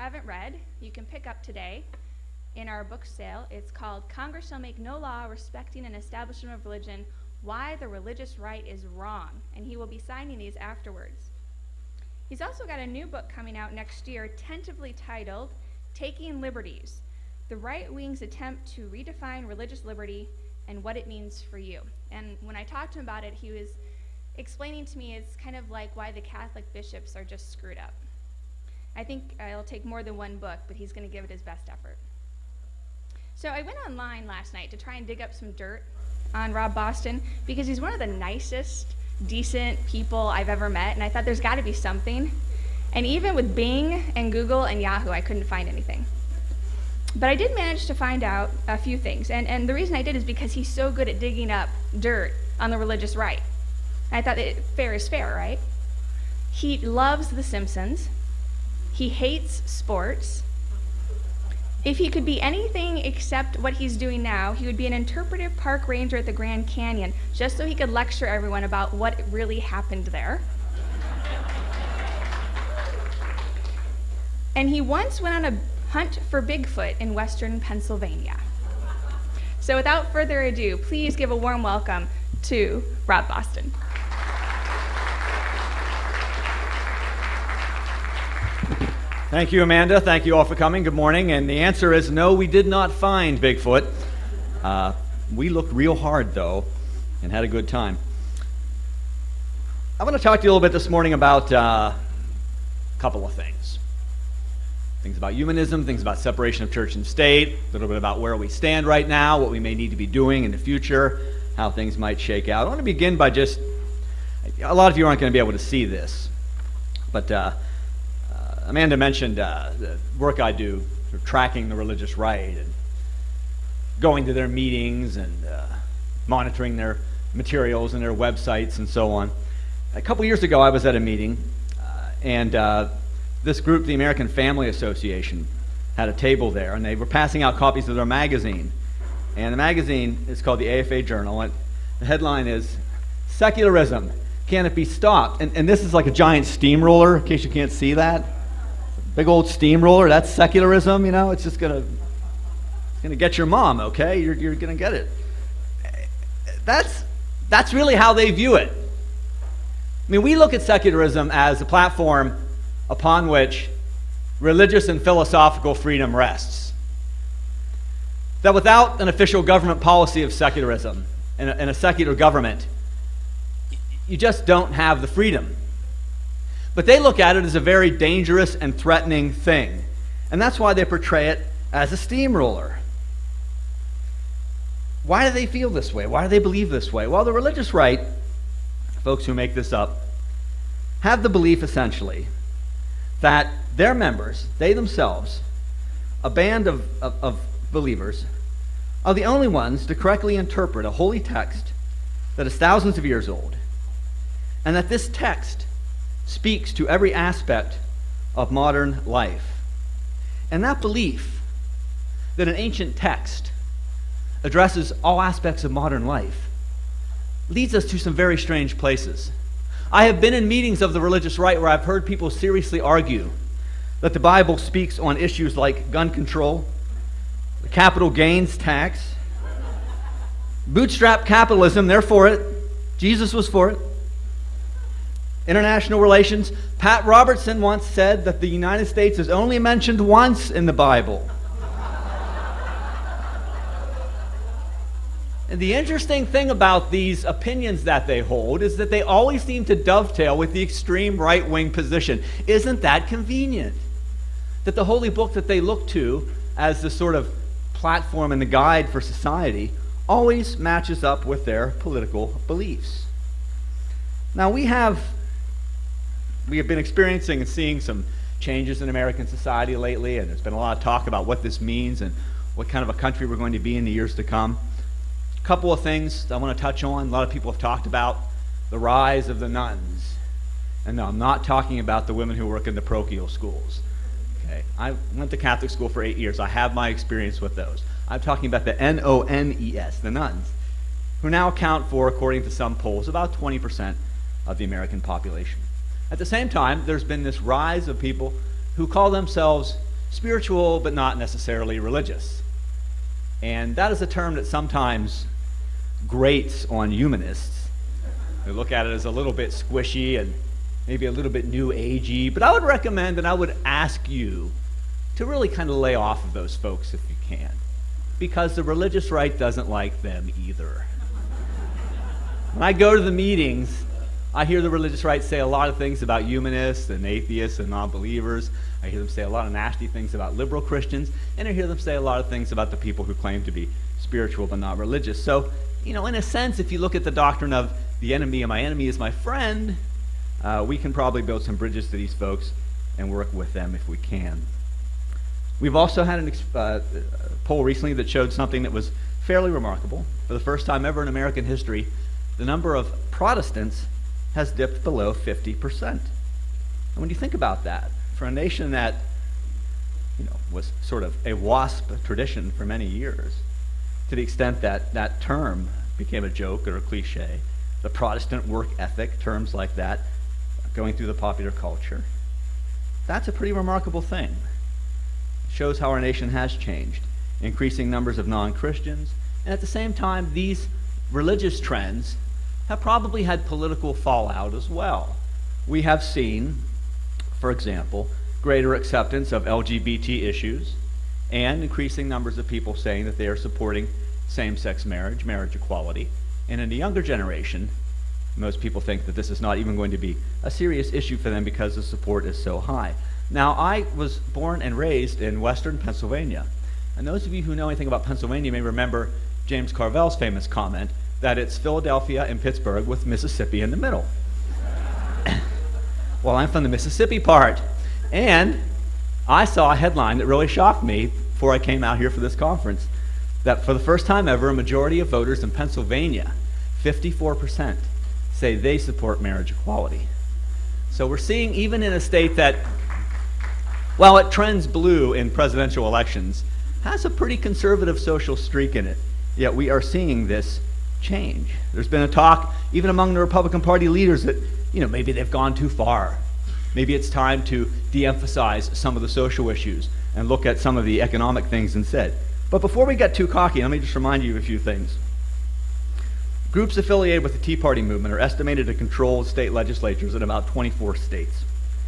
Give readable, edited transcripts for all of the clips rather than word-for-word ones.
haven't read, you can pick up today in our book sale. It's called Congress Shall Make No Law Respecting an Establishment of Religion, Why the Religious Right is Wrong, and he will be signing these afterwards. He's also got a new book coming out next year, tentatively titled Taking Liberties, the right wing's attempt to redefine religious liberty and what it means for you. And when I talked to him about it, he was explaining to me it's kind of like why the Catholic bishops are just screwed up. I think it'll take more than one book, but he's going to give it his best effort. So I went online last night to try and dig up some dirt on Rob Boston because he's one of the nicest, decent people I've ever met, and I thought there's got to be something. And even with Bing and Google and Yahoo, I couldn't find anything. But I did manage to find out a few things, and the reason I did is because he's so good at digging up dirt on the religious right. I thought that fair is fair, right? He loves The Simpsons. He hates sports. If he could be anything except what he's doing now, he would be an interpretive park ranger at the Grand Canyon, just so he could lecture everyone about what really happened there. And he once went on a hunt for Bigfoot in western Pennsylvania. So without further ado, please give a warm welcome to Rob Boston. Thank you, Amanda. Thank you all for coming. Good morning. And the answer is no, we did not find Bigfoot. We looked real hard, though, and had a good time. I want to talk to you a little bit this morning about a couple of things. Things about humanism, things about separation of church and state, a little bit about where we stand right now, what we may need to be doing in the future, how things might shake out. I want to begin by just, a lot of you aren't going to be able to see this, but Amanda mentioned the work I do for tracking the religious right and going to their meetings and monitoring their materials and their websites and so on. A couple years ago, I was at a meeting, and this group, the American Family Association, had a table there, and they were passing out copies of their magazine. And the magazine is called the AFA Journal, and the headline is, Secularism, Can It Be Stopped? And this is like a giant steamroller, in case you can't see that. Big old steamroller, that's secularism, you know, it's just gonna get your mom, okay? You're gonna get it. That's really how they view it. I mean, we look at secularism as a platform upon which religious and philosophical freedom rests. That without an official government policy of secularism and a secular government, you just don't have the freedom. But they look at it as a very dangerous and threatening thing. And that's why they portray it as a steamroller. Why do they feel this way? Why do they believe this way? Well, the religious right, folks who make this up, have the belief essentially that their members, they themselves, a band of believers, are the only ones to correctly interpret a holy text that is thousands of years old, and that this text speaks to every aspect of modern life. And that belief that an ancient text addresses all aspects of modern life leads us to some very strange places. I have been in meetings of the religious right where I've heard people seriously argue that the Bible speaks on issues like gun control, the capital gains tax, bootstrap capitalism, they're for it, Jesus was for it, international relations. Pat Robertson once said that the United States is only mentioned once in the Bible. And the interesting thing about these opinions that they hold is that they always seem to dovetail with the extreme right-wing position. Isn't that convenient? That the holy book that they look to as the sort of platform and the guide for society always matches up with their political beliefs. Now we have been experiencing and seeing some changes in American society lately, and there's been a lot of talk about what this means and what kind of a country we're going to be in the years to come. A couple of things I want to touch on. A lot of people have talked about the rise of the nuns. And no, I'm not talking about the women who work in the parochial schools. Okay, I went to Catholic school for 8 years. I have my experience with those. I'm talking about the N-O-N-E-S, the nuns, who now account for, according to some polls, about 20% of the American population. At the same time, there's been this rise of people who call themselves spiritual but not necessarily religious. And that is a term that sometimes grates on humanists. They look at it as a little bit squishy and maybe a little bit new agey, but I would recommend and I would ask you to really kind of lay off of those folks if you can, because the religious right doesn't like them either. When I go to the meetings, I hear the religious right say a lot of things about humanists and atheists and non-believers. I hear them say a lot of nasty things about liberal Christians, and I hear them say a lot of things about the people who claim to be spiritual but not religious. So, in a sense, if you look at the doctrine of the enemy of my enemy is my friend, we can probably build some bridges to these folks and work with them if we can. We've also had a poll recently that showed something that was fairly remarkable. For the first time ever in American history, the number of Protestants has dipped below 50%. And when you think about that, for a nation that was sort of a WASP tradition for many years, to the extent that that term became a joke or a cliche, the Protestant work ethic, terms like that, going through the popular culture, that's a pretty remarkable thing. It shows how our nation has changed, increasing numbers of non-Christians, and at the same time, these religious trends have probably had political fallout as well. We have seen, for example, greater acceptance of LGBT issues and increasing numbers of people saying that they are supporting same-sex marriage, marriage equality. And in the younger generation, most people think that this is not even going to be a serious issue for them because the support is so high. Now, I was born and raised in western Pennsylvania. And those of you who know anything about Pennsylvania may remember James Carville's famous comment that it's Philadelphia and Pittsburgh with Mississippi in the middle. Well, I'm from the Mississippi part, and I saw a headline that really shocked me before I came out here for this conference, that for the first time ever, a majority of voters in Pennsylvania, 54%, say they support marriage equality. So we're seeing, even in a state that, while it trends blue in presidential elections, has a pretty conservative social streak in it, yet we are seeing this change. There's been a talk, even among the Republican Party leaders, that maybe they've gone too far. Maybe it's time to de-emphasize some of the social issues and look at some of the economic things instead. But before we get too cocky, let me just remind you of a few things. Groups affiliated with the Tea Party movement are estimated to control state legislatures in about 24 states.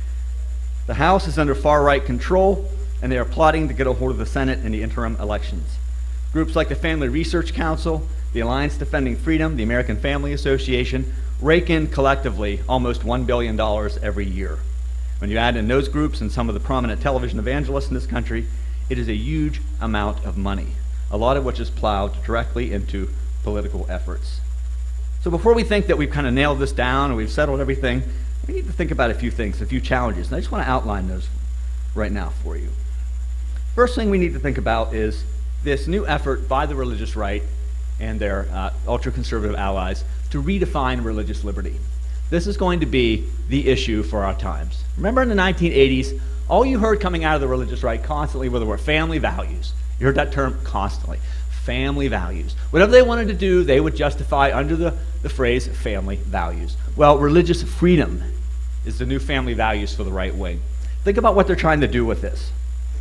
The House is under far-right control, and they are plotting to get a hold of the Senate in the interim elections. Groups like the Family Research Council, the Alliance Defending Freedom, the American Family Association, rake in collectively almost $1 billion every year. When you add in those groups and some of the prominent television evangelists in this country, it is a huge amount of money, a lot of which is plowed directly into political efforts. So before we think that we've kind of nailed this down and we've settled everything, we need to think about a few things, a few challenges, and I just want to outline those right now for you. First thing we need to think about is this new effort by the religious right and their ultra-conservative allies to redefine religious liberty. This is going to be the issue for our times. Remember in the 1980s, all you heard coming out of the religious right constantly were the word family values. You heard that term constantly. Family values. Whatever they wanted to do, they would justify under the phrase family values. Well, religious freedom is the new family values for the right wing. Think about what they're trying to do with this.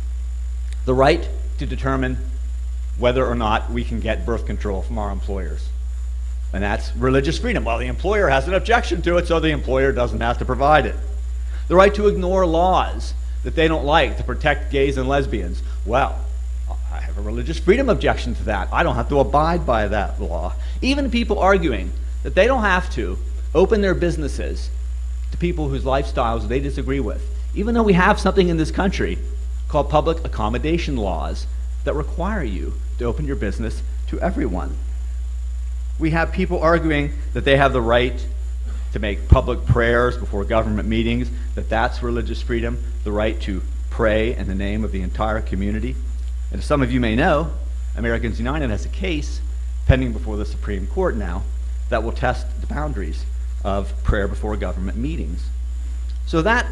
The right to determine whether or not we can get birth control from our employers. And that's religious freedom. Well, the employer has an objection to it, so the employer doesn't have to provide it. The right to ignore laws that they don't like to protect gays and lesbians. Well, I have a religious freedom objection to that. I don't have to abide by that law. Even people arguing that they don't have to open their businesses to people whose lifestyles they disagree with, even though we have something in this country called public accommodation laws that require you to open your business to everyone. We have people arguing that they have the right to make public prayers before government meetings, that that's religious freedom, the right to pray in the name of the entire community. And as some of you may know, Americans United has a case pending before the Supreme Court now that will test the boundaries of prayer before government meetings. So that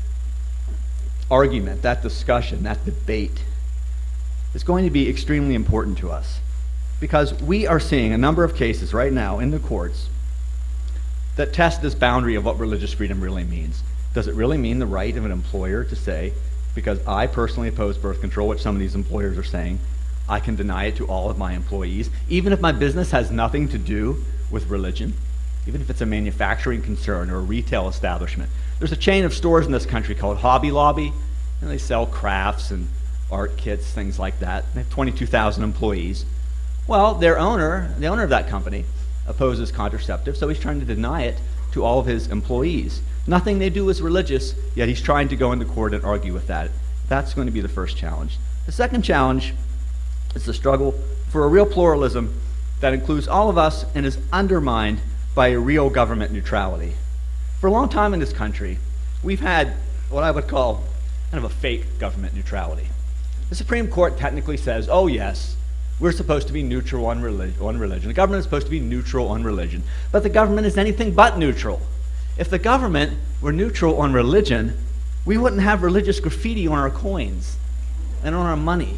argument, that discussion, that debate is going to be extremely important to us, because we are seeing a number of cases right now in the courts that test this boundary of what religious freedom really means. Does it really mean the right of an employer to say, because I personally oppose birth control, which some of these employers are saying, I can deny it to all of my employees, even if my business has nothing to do with religion, even if it's a manufacturing concern or a retail establishment. There's a chain of stores in this country called Hobby Lobby, and they sell crafts and art kits, things like that. They have 22,000 employees. Well, the owner of that company opposes contraceptives, so he's trying to deny it to all of his employees. Nothing they do is religious, yet he's trying to go into court and argue with that. That's going to be the first challenge. The second challenge is the struggle for a real pluralism that includes all of us and is undermined by a real government neutrality. For a long time in this country, we've had what I would call kind of a fake government neutrality. The Supreme Court technically says, oh yes, we're supposed to be neutral on religion. The government is supposed to be neutral on religion. But the government is anything but neutral. If the government were neutral on religion, we wouldn't have religious graffiti on our coins and on our money.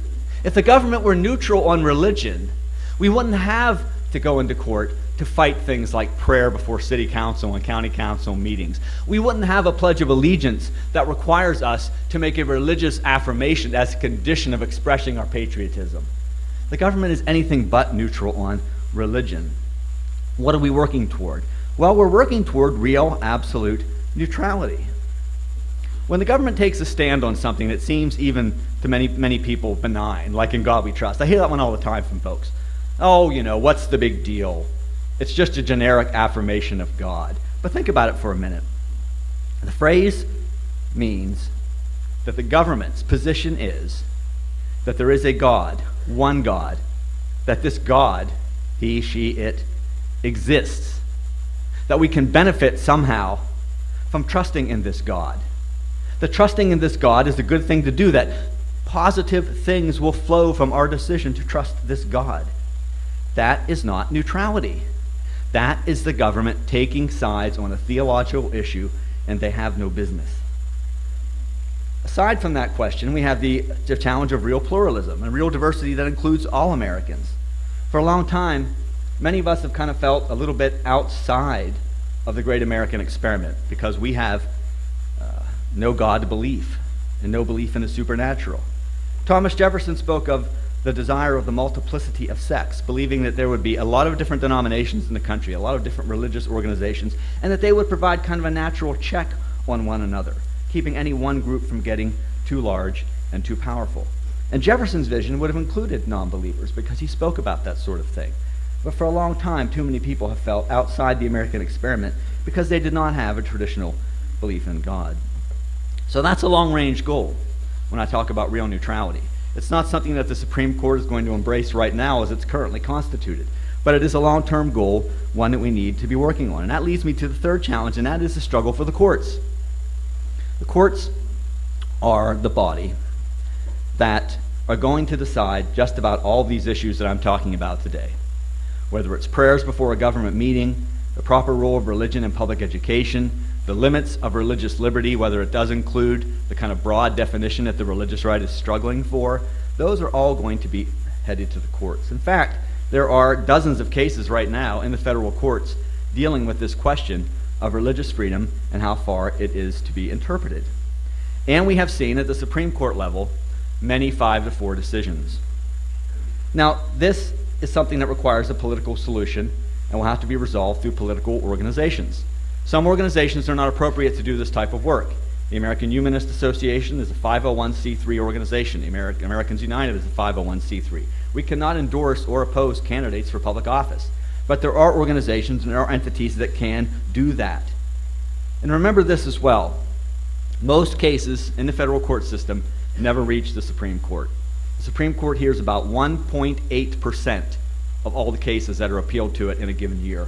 If the government were neutral on religion, we wouldn't have to go into court to fight things like prayer before city council and county council meetings. We wouldn't have a Pledge of Allegiance that requires us to make a religious affirmation as a condition of expressing our patriotism. The government is anything but neutral on religion. What are we working toward? Well, we're working toward real, absolute neutrality. When the government takes a stand on something that seems even to many people benign, like in God we trust, I hear that one all the time from folks. Oh, you know, what's the big deal? It's just a generic affirmation of God. But think about it for a minute. The phrase means that the government's position is that there is a God, one God, that this God, he, she, it, exists, that we can benefit somehow from trusting in this God. The trusting in this God is a good thing to do, that positive things will flow from our decision to trust this God. That is not neutrality. That is the government taking sides on a theological issue, and they have no business. Aside from that question, we have the challenge of real pluralism and real diversity that includes all Americans. For a long time, many of us have kind of felt a little bit outside of the great American experiment because we have no God belief and no belief in the supernatural. Thomas Jefferson spoke of the desire of the multiplicity of sects, believing that there would be a lot of different denominations in the country, a lot of different religious organizations, and that they would provide kind of a natural check on one another, keeping any one group from getting too large and too powerful. And Jefferson's vision would have included non-believers because he spoke about that sort of thing. But for a long time, too many people have felt outside the American experiment because they did not have a traditional belief in God. So that's a long-range goal when I talk about real neutrality. It's not something that the Supreme Court is going to embrace right now as it's currently constituted, but it is a long-term goal, one that we need to be working on. And that leads me to the third challenge, and that is the struggle for the courts. The courts are the body that are going to decide just about all these issues that I'm talking about today. Whether it's prayers before a government meeting, the proper role of religion in public education, the limits of religious liberty, whether it does include the kind of broad definition that the religious right is struggling for, those are all going to be headed to the courts. In fact, there are dozens of cases right now in the federal courts dealing with this question of religious freedom and how far it is to be interpreted. And we have seen at the Supreme Court level many 5-4 decisions. Now, this is something that requires a political solution and will have to be resolved through political organizations. Some organizations are not appropriate to do this type of work. The American Humanist Association is a 501c3 organization. The Americans United is a 501c3. We cannot endorse or oppose candidates for public office. But there are organizations and there are entities that can do that. And remember this as well. Most cases in the federal court system never reach the Supreme Court. The Supreme Court hears about 1.8% of all the cases that are appealed to it in a given year.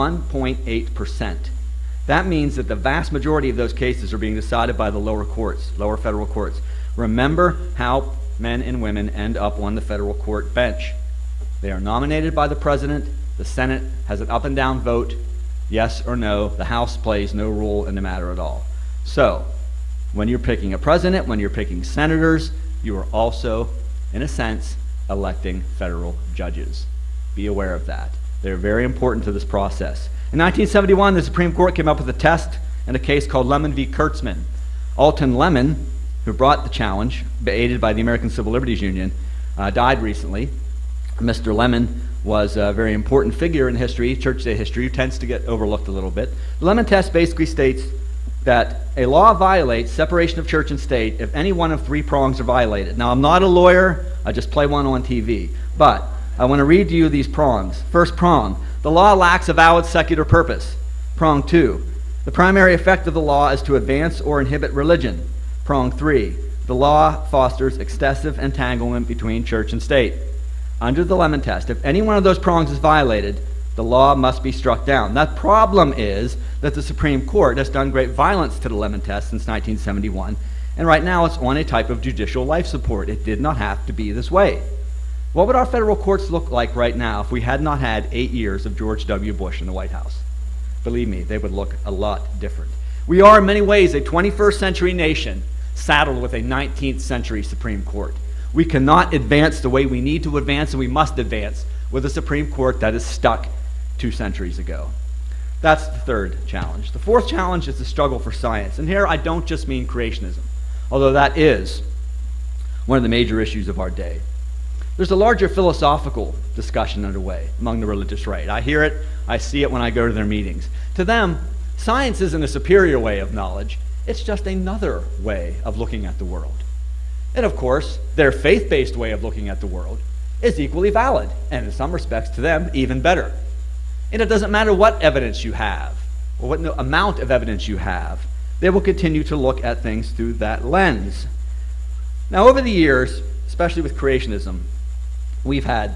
1.8%. That means that the vast majority of those cases are being decided by the lower courts, lower federal courts. Remember how men and women end up on the federal court bench. They are nominated by the president. The Senate has an up and down vote, yes or no. The House plays no role in the matter at all. So, when you're picking a president, when you're picking senators, you are also, in a sense, electing federal judges. Be aware of that. They're very important to this process. In 1971, the Supreme Court came up with a test in a case called Lemon v. Kurtzman. Alton Lemon who brought the challenge, aided by the American Civil Liberties Union, died recently. Mr. Lemon was a very important figure in history, Church Day history, who tends to get overlooked a little bit. The Lemon test basically states that a law violates separation of church and state if any one of three prongs are violated. Now, I'm not a lawyer, I just play one on TV, but I want to read to you these prongs. First prong, the law lacks a valid secular purpose. Prong 2, the primary effect of the law is to advance or inhibit religion. Prong 3, the law fosters excessive entanglement between church and state. Under the Lemon test, if any one of those prongs is violated, the law must be struck down. The problem is that the Supreme Court has done great violence to the Lemon test since 1971, and right now it's on a type of judicial life support. It did not have to be this way. What would our federal courts look like right now if we had not had 8 years of George W. Bush in the White House? Believe me, they would look a lot different. We are in many ways a 21st century nation saddled with a 19th century Supreme Court. We cannot advance the way we need to advance, and we must advance with a Supreme Court that is stuck 2 centuries ago. That's the third challenge. The fourth challenge is the struggle for science. And here I don't just mean creationism, although that is one of the major issues of our day. There's a larger philosophical discussion underway among the religious right. I hear it, I see it when I go to their meetings. To them, science isn't a superior way of knowledge, it's just another way of looking at the world. And of course, their faith-based way of looking at the world is equally valid, and in some respects to them, even better. And it doesn't matter what evidence you have, or what amount of evidence you have, they will continue to look at things through that lens. Now, over the years, especially with creationism, we've had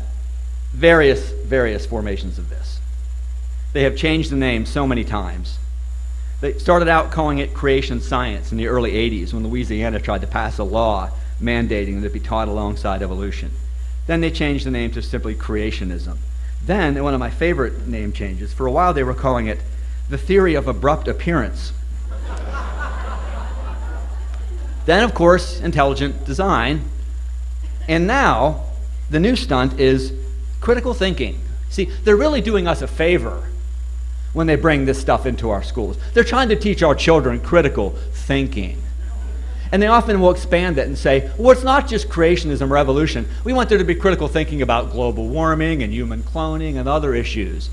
various formations of this. They have changed the name so many times. They started out calling it creation science in the early 80s when Louisiana tried to pass a law mandating that it be taught alongside evolution. Then they changed the name to simply creationism. Then, one of my favorite name changes, for a while they were calling it the theory of abrupt appearance. Then, of course, intelligent design. And now, the new stunt is critical thinking. See, they're really doing us a favor when they bring this stuff into our schools. They're trying to teach our children critical thinking. And they often will expand it and say, well, it's not just creationism or evolution. We want there to be critical thinking about global warming and human cloning and other issues.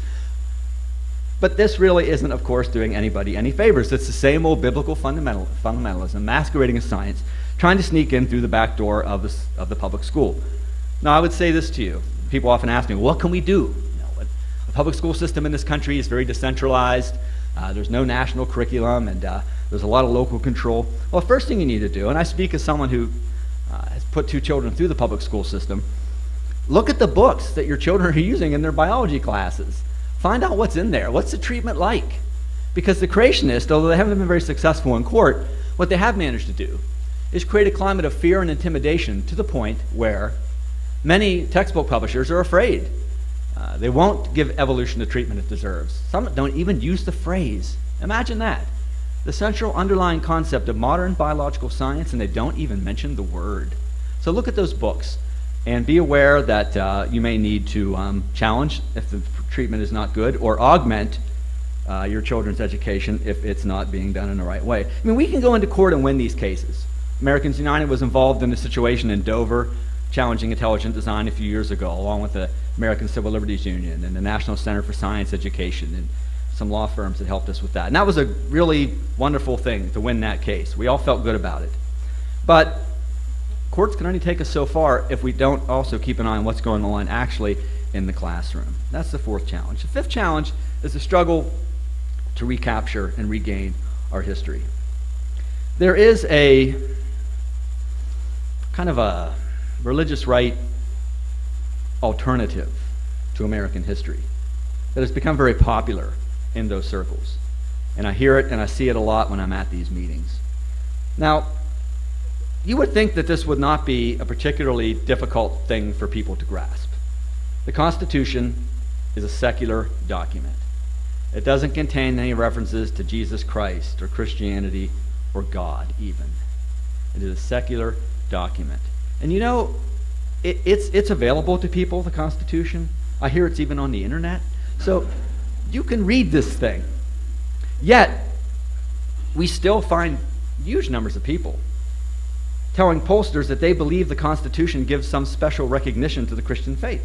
But this really isn't, of course, doing anybody any favors. It's the same old biblical fundamentalism masquerading as science, trying to sneak in through the back door of the public school. Now, I would say this to you. People often ask me, what can we do? The public school system in this country is very decentralized. There's no national curriculum, and there's a lot of local control. Well, the first thing you need to do, and I speak as someone who has put 2 children through the public school system, look at the books that your children are using in their biology classes. Find out what's in there. What's the treatment like? Because the creationists, although they haven't been very successful in court, what they have managed to do is create a climate of fear and intimidation to the point where many textbook publishers are afraid. They won't give evolution the treatment it deserves. Some don't even use the phrase. Imagine that. The central underlying concept of modern biological science, and they don't even mention the word. So look at those books and be aware that you may need to challenge if the treatment is not good, or augment your children's education if it's not being done in the right way. I mean, we can go into court and win these cases. Americans United was involved in a situation in Dover challenging intelligent design a few years ago, along with the American Civil Liberties Union and the National Center for Science Education and some law firms that helped us with that. And that was a really wonderful thing to win that case. We all felt good about it. But courts can only take us so far if we don't also keep an eye on what's going on actually in the classroom. That's the fourth challenge. The fifth challenge is the struggle to recapture and regain our history. There is a kind of a religious right alternative to American history that has become very popular in those circles. And I hear it and I see it a lot when I'm at these meetings. Now, you would think that this would not be a particularly difficult thing for people to grasp. The Constitution is a secular document. It doesn't contain any references to Jesus Christ or Christianity or God even. It is a secular document. And you know, it's available to people, the Constitution. I hear it's even on the internet. So you can read this thing. Yet, we still find huge numbers of people telling pollsters that they believe the Constitution gives some special recognition to the Christian faith,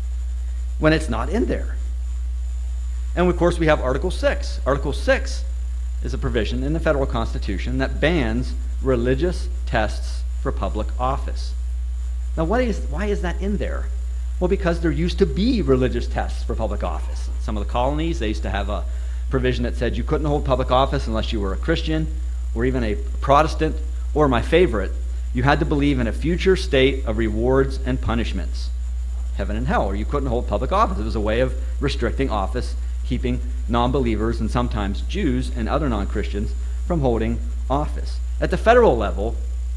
when it's not in there. And of course we have Article 6. Article 6 is a provision in the federal Constitution that bans religious tests for public office. Now why is that in there? Well, because there used to be religious tests for public office. Some of the colonies, they used to have a provision that said you couldn't hold public office unless you were a Christian or even a Protestant, or my favorite, you had to believe in a future state of rewards and punishments, heaven and hell, or you couldn't hold public office. It was a way of restricting office, keeping non-believers and sometimes Jews and other non-Christians from holding office. At the federal level,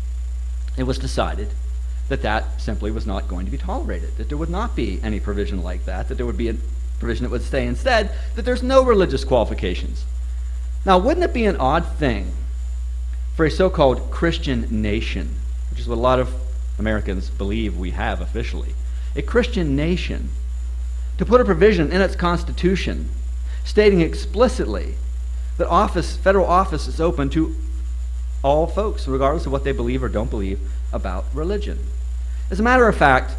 it was decided that that simply was not going to be tolerated, that there would not be any provision like that there would be a provision that would say instead that there's no religious qualifications. Now, wouldn't it be an odd thing for a so-called Christian nation, which is what a lot of Americans believe we have officially, a Christian nation, to put a provision in its Constitution stating explicitly that federal office is open to all folks, regardless of what they believe or don't believe about religion? As a matter of fact,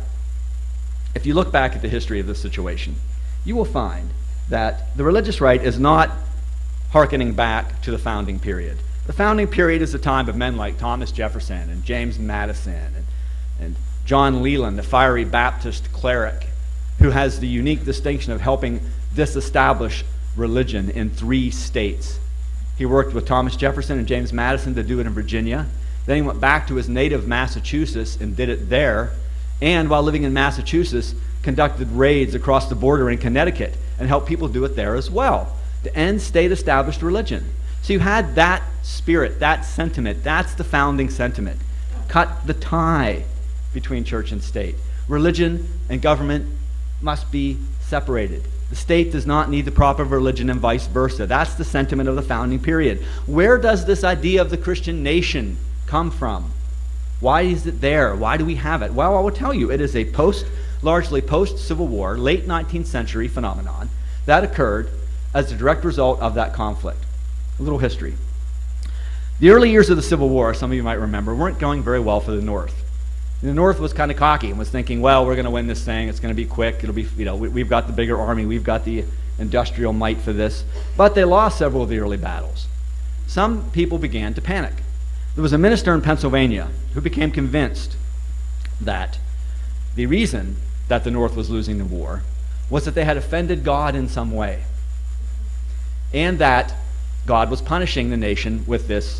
if you look back at the history of this situation, you will find that the religious right is not hearkening back to the founding period. The founding period is the time of men like Thomas Jefferson and James Madison and John Leland, the fiery Baptist cleric, who has the unique distinction of helping disestablish religion in 3 states. He worked with Thomas Jefferson and James Madison to do it in Virginia. Then he went back to his native Massachusetts and did it there. And while living in Massachusetts, conducted raids across the border in Connecticut and helped people do it there as well, to end state-established religion. So you had that spirit, that sentiment. That's the founding sentiment. Cut the tie between church and state. Religion and government must be separated. The state does not need the proper religion and vice versa. That's the sentiment of the founding period. Where does this idea of the Christian nation come from? Why is it there? Why do we have it? Well, I will tell you, it is a largely post-Civil War, late 19th century phenomenon that occurred as a direct result of that conflict. A little history. The early years of the Civil War, some of you might remember, weren't going very well for the North. The North was kind of cocky and was thinking, well, we're going to win this thing. It's going to be quick. It'll be, we've got the bigger army. We've got the industrial might for this. But they lost several of the early battles. Some people began to panic. There was a minister in Pennsylvania who became convinced that the reason that the North was losing the war was that they had offended God in some way, and that God was punishing the nation with this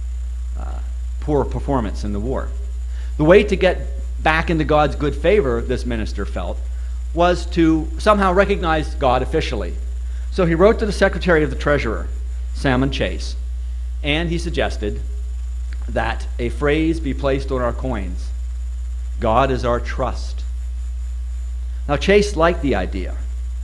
poor performance in the war. The way to get back into God's good favor, this minister felt, was to somehow recognize God officially. So he wrote to the Secretary of the Treasurer, Salmon Chase, and he suggested that a phrase be placed on our coins: God is our trust. Now, Chase liked the idea,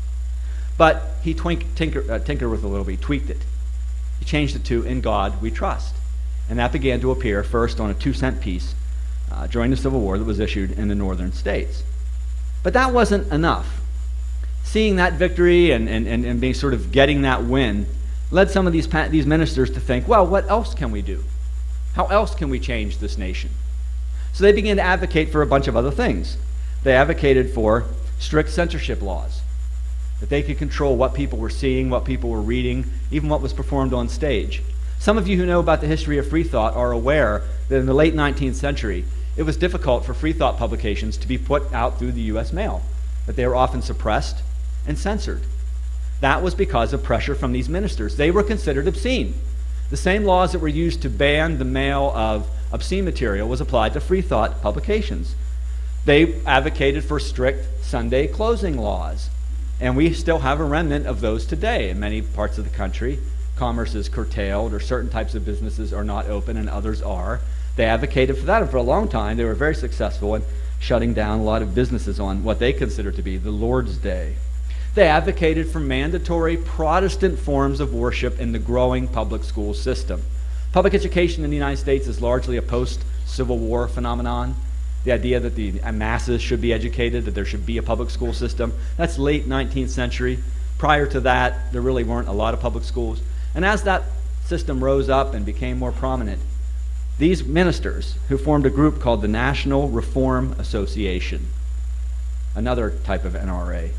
but he tinkered with it a little bit. He tweaked it. He changed it to, in God we trust. And that began to appear first on a 2-cent piece during the Civil War that was issued in the northern states. But that wasn't enough. Seeing that victory and being sort of getting that win led some of these ministers to think, well, what else can we do? How else can we change this nation? So they began to advocate for a bunch of other things. They advocated for strict censorship laws, that they could control what people were seeing, what people were reading, even what was performed on stage. Some of you who know about the history of free thought are aware that in the late 19th century, it was difficult for free thought publications to be put out through the U.S. mail, that they were often suppressed and censored. That was because of pressure from these ministers. They were considered obscene. The same laws that were used to ban the mail of obscene material was applied to free thought publications. They advocated for strict Sunday closing laws, and we still have a remnant of those today. In many parts of the country, commerce is curtailed, or certain types of businesses are not open and others are. They advocated for that, and for a long time they were very successful in shutting down a lot of businesses on what they considered to be the Lord's Day. They advocated for mandatory Protestant forms of worship in the growing public school system. Public education in the United States is largely a post-Civil War phenomenon. The idea that the masses should be educated, that there should be a public school system, that's late 19th century. Prior to that, there really weren't a lot of public schools. And as that system rose up and became more prominent, these ministers, who formed a group called the National Reform Association, another type of NRA,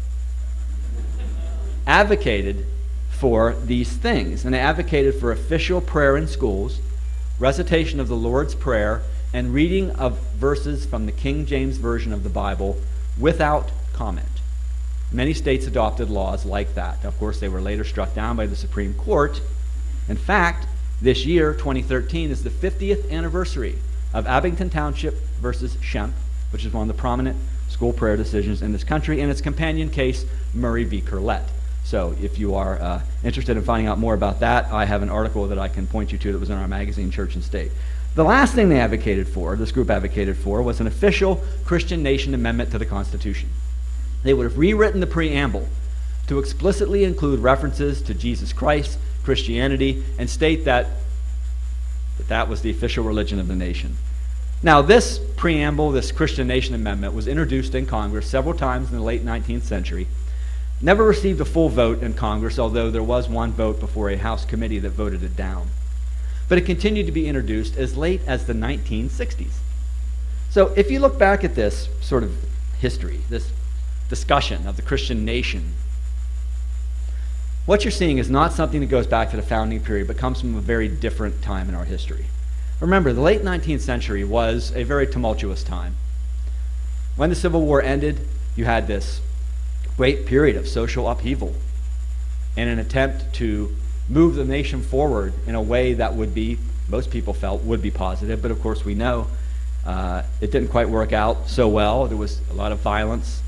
advocated for these things. And they advocated for official prayer in schools, recitation of the Lord's Prayer, and reading of verses from the King James Version of the Bible without comment. Many states adopted laws like that. Of course, they were later struck down by the Supreme Court. In fact, this year, 2013, is the 50th anniversary of Abington Township versus Shemp, which is one of the prominent school prayer decisions in this country, and its companion case, Murray v. Curlett. So if you are interested in finding out more about that, I have an article that I can point you to that was in our magazine, Church and State. The last thing they advocated for, this group advocated for, was an official Christian nation amendment to the Constitution. They would have rewritten the preamble to explicitly include references to Jesus Christ, Christianity, and state that that was the official religion of the nation. Now, this preamble, this Christian nation amendment, was introduced in Congress several times in the late 19th century. Never received a full vote in Congress, although there was one vote before a House committee that voted it down. But it continued to be introduced as late as the 1960s. So if you look back at this sort of history, this discussion of the Christian nation, what you're seeing is not something that goes back to the founding period, but comes from a very different time in our history. Remember, the late 19th century was a very tumultuous time. When the Civil War ended, you had this great period of social upheaval in an attempt to move the nation forward in a way that would be, most people felt, would be positive, but of course we know it didn't quite work out so well. There was a lot of violence,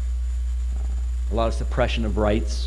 a lot of suppression of rights.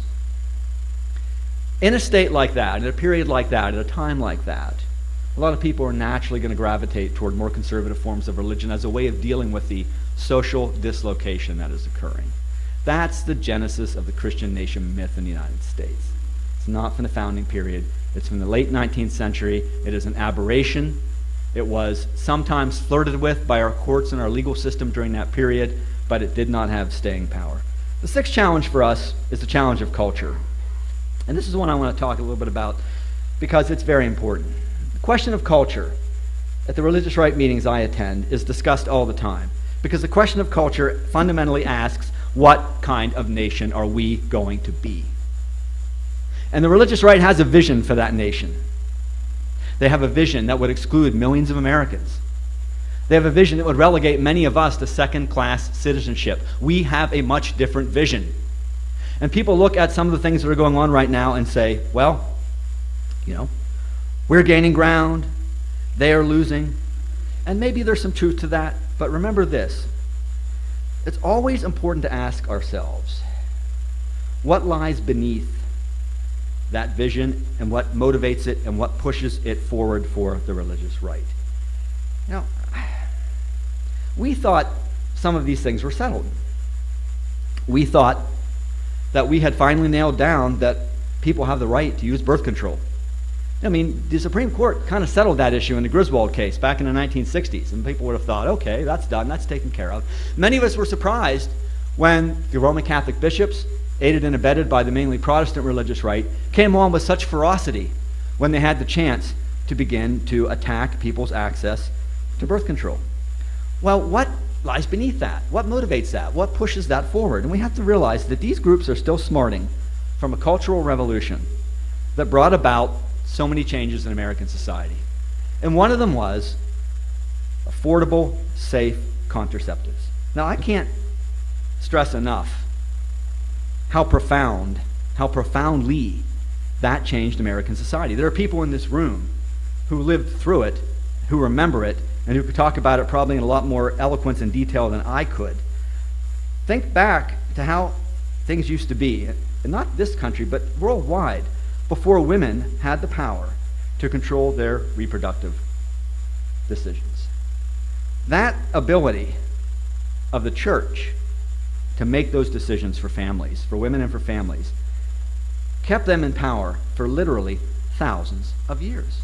In a state like that, in a period like that, at a time like that, a lot of people are naturally going to gravitate toward more conservative forms of religion as a way of dealing with the social dislocation that is occurring. That's the genesis of the Christian nation myth in the United States. It's not from the founding period. It's from the late 19th century. It is an aberration. It was sometimes flirted with by our courts and our legal system during that period, but it did not have staying power. The sixth challenge for us is the challenge of culture. And this is one I want to talk a little bit about because it's very important. The question of culture at the religious right meetings I attend is discussed all the time because the question of culture fundamentally asks, what kind of nation are we going to be? And the religious right has a vision for that nation. They have a vision that would exclude millions of Americans. They have a vision that would relegate many of us to second-class citizenship. We have a much different vision. And people look at some of the things that are going on right now and say, well, you know, we're gaining ground, they are losing, and maybe there's some truth to that, but remember this. It's always important to ask ourselves, what lies beneath that vision and what motivates it and what pushes it forward for the religious right? Now, we thought some of these things were settled. We thought that we had finally nailed down that people have the right to use birth control. I mean, the Supreme Court kind of settled that issue in the Griswold case back in the 1960s, and people would have thought, okay, that's done, that's taken care of. Many of us were surprised when the Roman Catholic bishops, aided and abetted by the mainly Protestant religious right, came on with such ferocity when they had the chance to begin to attack people's access to birth control. Well, what lies beneath that? What motivates that? What pushes that forward? And we have to realize that these groups are still smarting from a cultural revolution that brought about so many changes in American society. And one of them was affordable, safe contraceptives. Now, I can't stress enough how profoundly that changed American society. There are people in this room who lived through it, who remember it, and who could talk about it probably in a lot more eloquence and detail than I could. Think back to how things used to be, and not this country, but worldwide, before women had the power to control their reproductive decisions. That ability of the church to make those decisions for families, for women and for families, kept them in power for literally thousands of years.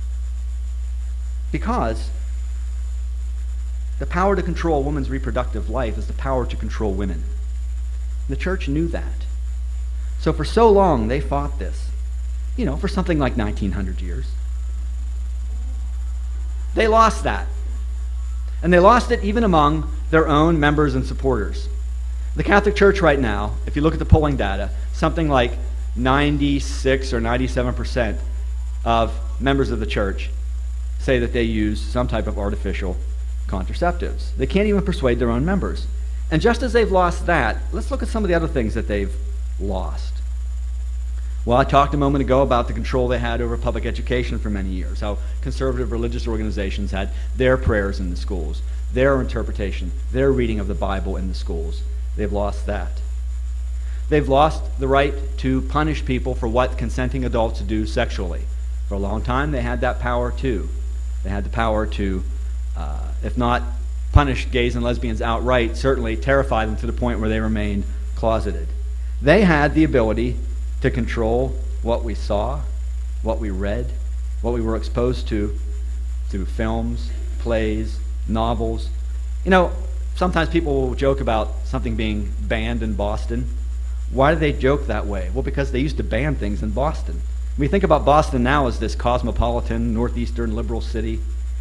Because the power to control a woman's reproductive life is the power to control women. The church knew that. So for so long, they fought this, for something like 1900 years. They lost that. And they lost it even among their own members and supporters. The Catholic Church right now, if you look at the polling data, something like 96 or 97% of members of the church say that they use some type of artificial contraceptives. They can't even persuade their own members. And just as they've lost that, let's look at some of the other things that they've lost. Well, I talked a moment ago about the control they had over public education for many years, how conservative religious organizations had their prayers in the schools, their interpretation, their reading of the Bible in the schools. They've lost that. They've lost the right to punish people for what consenting adults do sexually. For a long time, they had that power too. They had the power to, if not punish gays and lesbians outright, certainly terrify them to the point where they remained closeted. They had the ability to control what we saw, what we read, what we were exposed to through films, plays, novels. You know, sometimes people will joke about something being banned in Boston. Why do they joke that way? Well, because they used to ban things in Boston. We think about Boston now as this cosmopolitan, northeastern liberal city.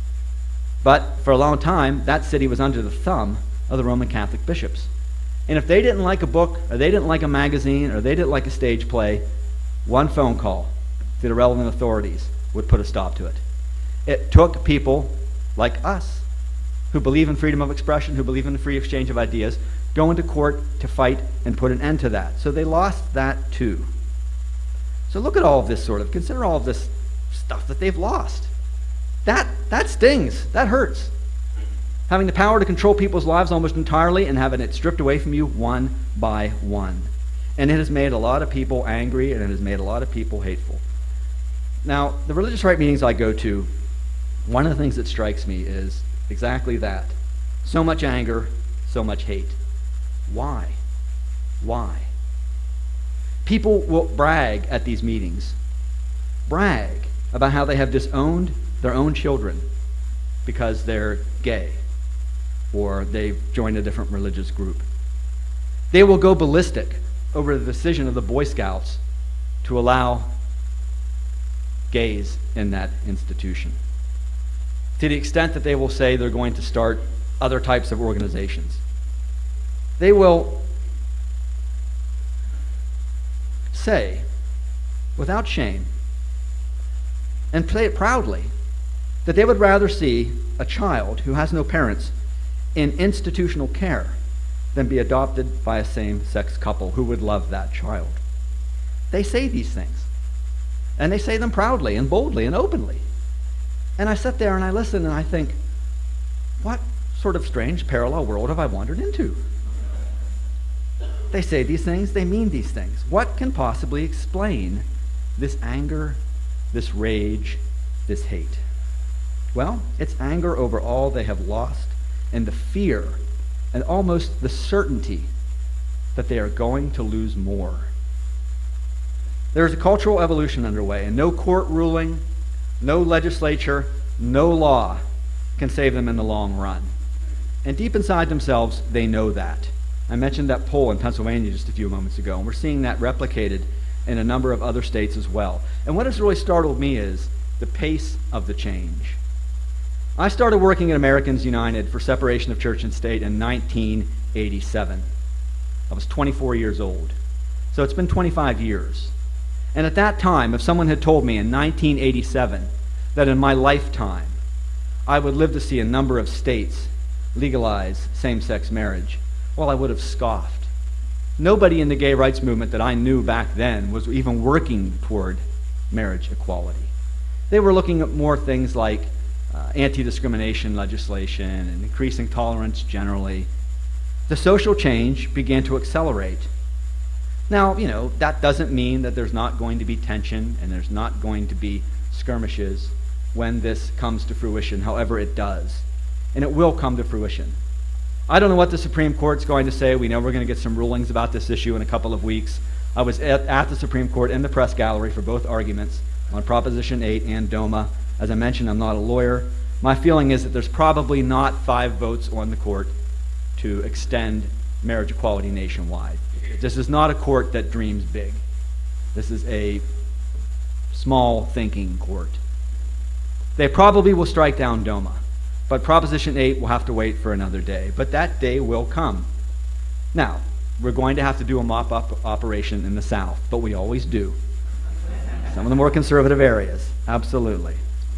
But for a long time, that city was under the thumb of the Roman Catholic bishops. And if they didn't like a book, or they didn't like a magazine, or they didn't like a stage play, one phone call to the relevant authorities would put a stop to it. It took people like us, who believe in freedom of expression, who believe in the free exchange of ideas, going to court to fight and put an end to that. So they lost that too. So look at all of this consider all of this stuff that they've lost. That stings, that hurts. Having the power to control people's lives almost entirely and having it stripped away from you one by one. And it has made a lot of people angry, and it has made a lot of people hateful. Now, the religious right meetings I go to, one of the things that strikes me is exactly that. So much anger, so much hate. Why? Why? People will brag at these meetings. Brag about how they have disowned their own children because they're gay or they've joined a different religious group. They will go ballistic over the decision of the Boy Scouts to allow gays in that institution, to the extent that they will say they're going to start other types of organizations. They will say, without shame, and say it proudly, that they would rather see a child who has no parents in institutional care than be adopted by a same-sex couple who would love that child. They say these things, and they say them proudly and boldly and openly. And I sit there and I listen and I think, what sort of strange parallel world have I wandered into? They say these things, they mean these things. What can possibly explain this anger, this rage, this hate? Well, it's anger over all they have lost and the fear and almost the certainty that they are going to lose more. There's a cultural evolution underway, and no court ruling, no legislature, no law can save them in the long run. And deep inside themselves, they know that. I mentioned that poll in Pennsylvania just a few moments ago, and we're seeing that replicated in a number of other states as well. And what has really startled me is the pace of the change. I started working at Americans United for separation of church and state in 1987. I was 24 years old. So it's been 25 years. And at that time, if someone had told me in 1987 that in my lifetime I would live to see a number of states legalize same-sex marriage, well, I would have scoffed. Nobody in the gay rights movement that I knew back then was even working toward marriage equality. They were looking at more things like anti-discrimination legislation and increasing tolerance generally. The social change began to accelerate. Now, that doesn't mean that there's not going to be tension and there's not going to be skirmishes when this comes to fruition, however it does. And it will come to fruition. I don't know what the Supreme Court's going to say. We know we're going to get some rulings about this issue in a couple of weeks. I was at the Supreme Court in the press gallery for both arguments on Proposition 8 and DOMA. As I mentioned, I'm not a lawyer. My feeling is that there's probably not 5 votes on the court to extend marriage equality nationwide. This is not a court that dreams big. This is a small thinking court. They probably will strike down DOMA, but Proposition 8 will have to wait for another day. But that day will come. Now, we're going to have to do a mop-up operation in the South, but we always do. Some of the more conservative areas, absolutely.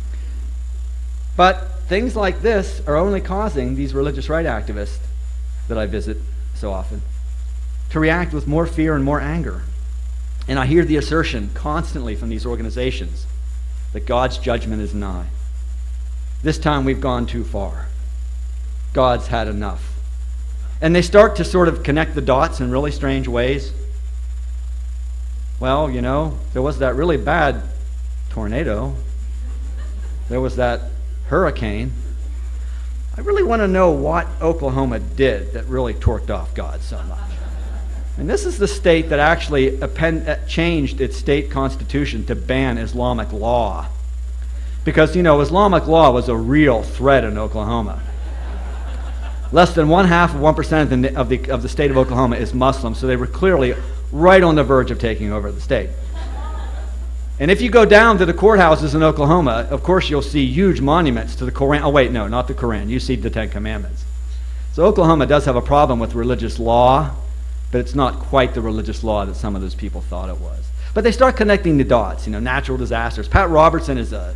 But things like this are only causing these religious right activists that I visit so often to react with more fear and more anger. And I hear the assertion constantly from these organizations that God's judgment is nigh. This time we've gone too far. God's had enough. And they start to sort of connect the dots in really strange ways. Well, you know, there was that really bad tornado. There was that hurricane. I really want to know what Oklahoma did that really torqued off God so much. And this is the state that actually changed its state constitution to ban Islamic law. Because, you know, Islamic law was a real threat in Oklahoma. Less than 0.5% of the state of Oklahoma is Muslim, so they were clearly right on the verge of taking over the state. And if you go down to the courthouses in Oklahoma, of course you'll see huge monuments to the Koran. Oh wait, no, not the Koran. You see the Ten Commandments. So Oklahoma does have a problem with religious law, but it's not quite the religious law that some of those people thought it was. But they start connecting the dots, you know, natural disasters. Pat Robertson is an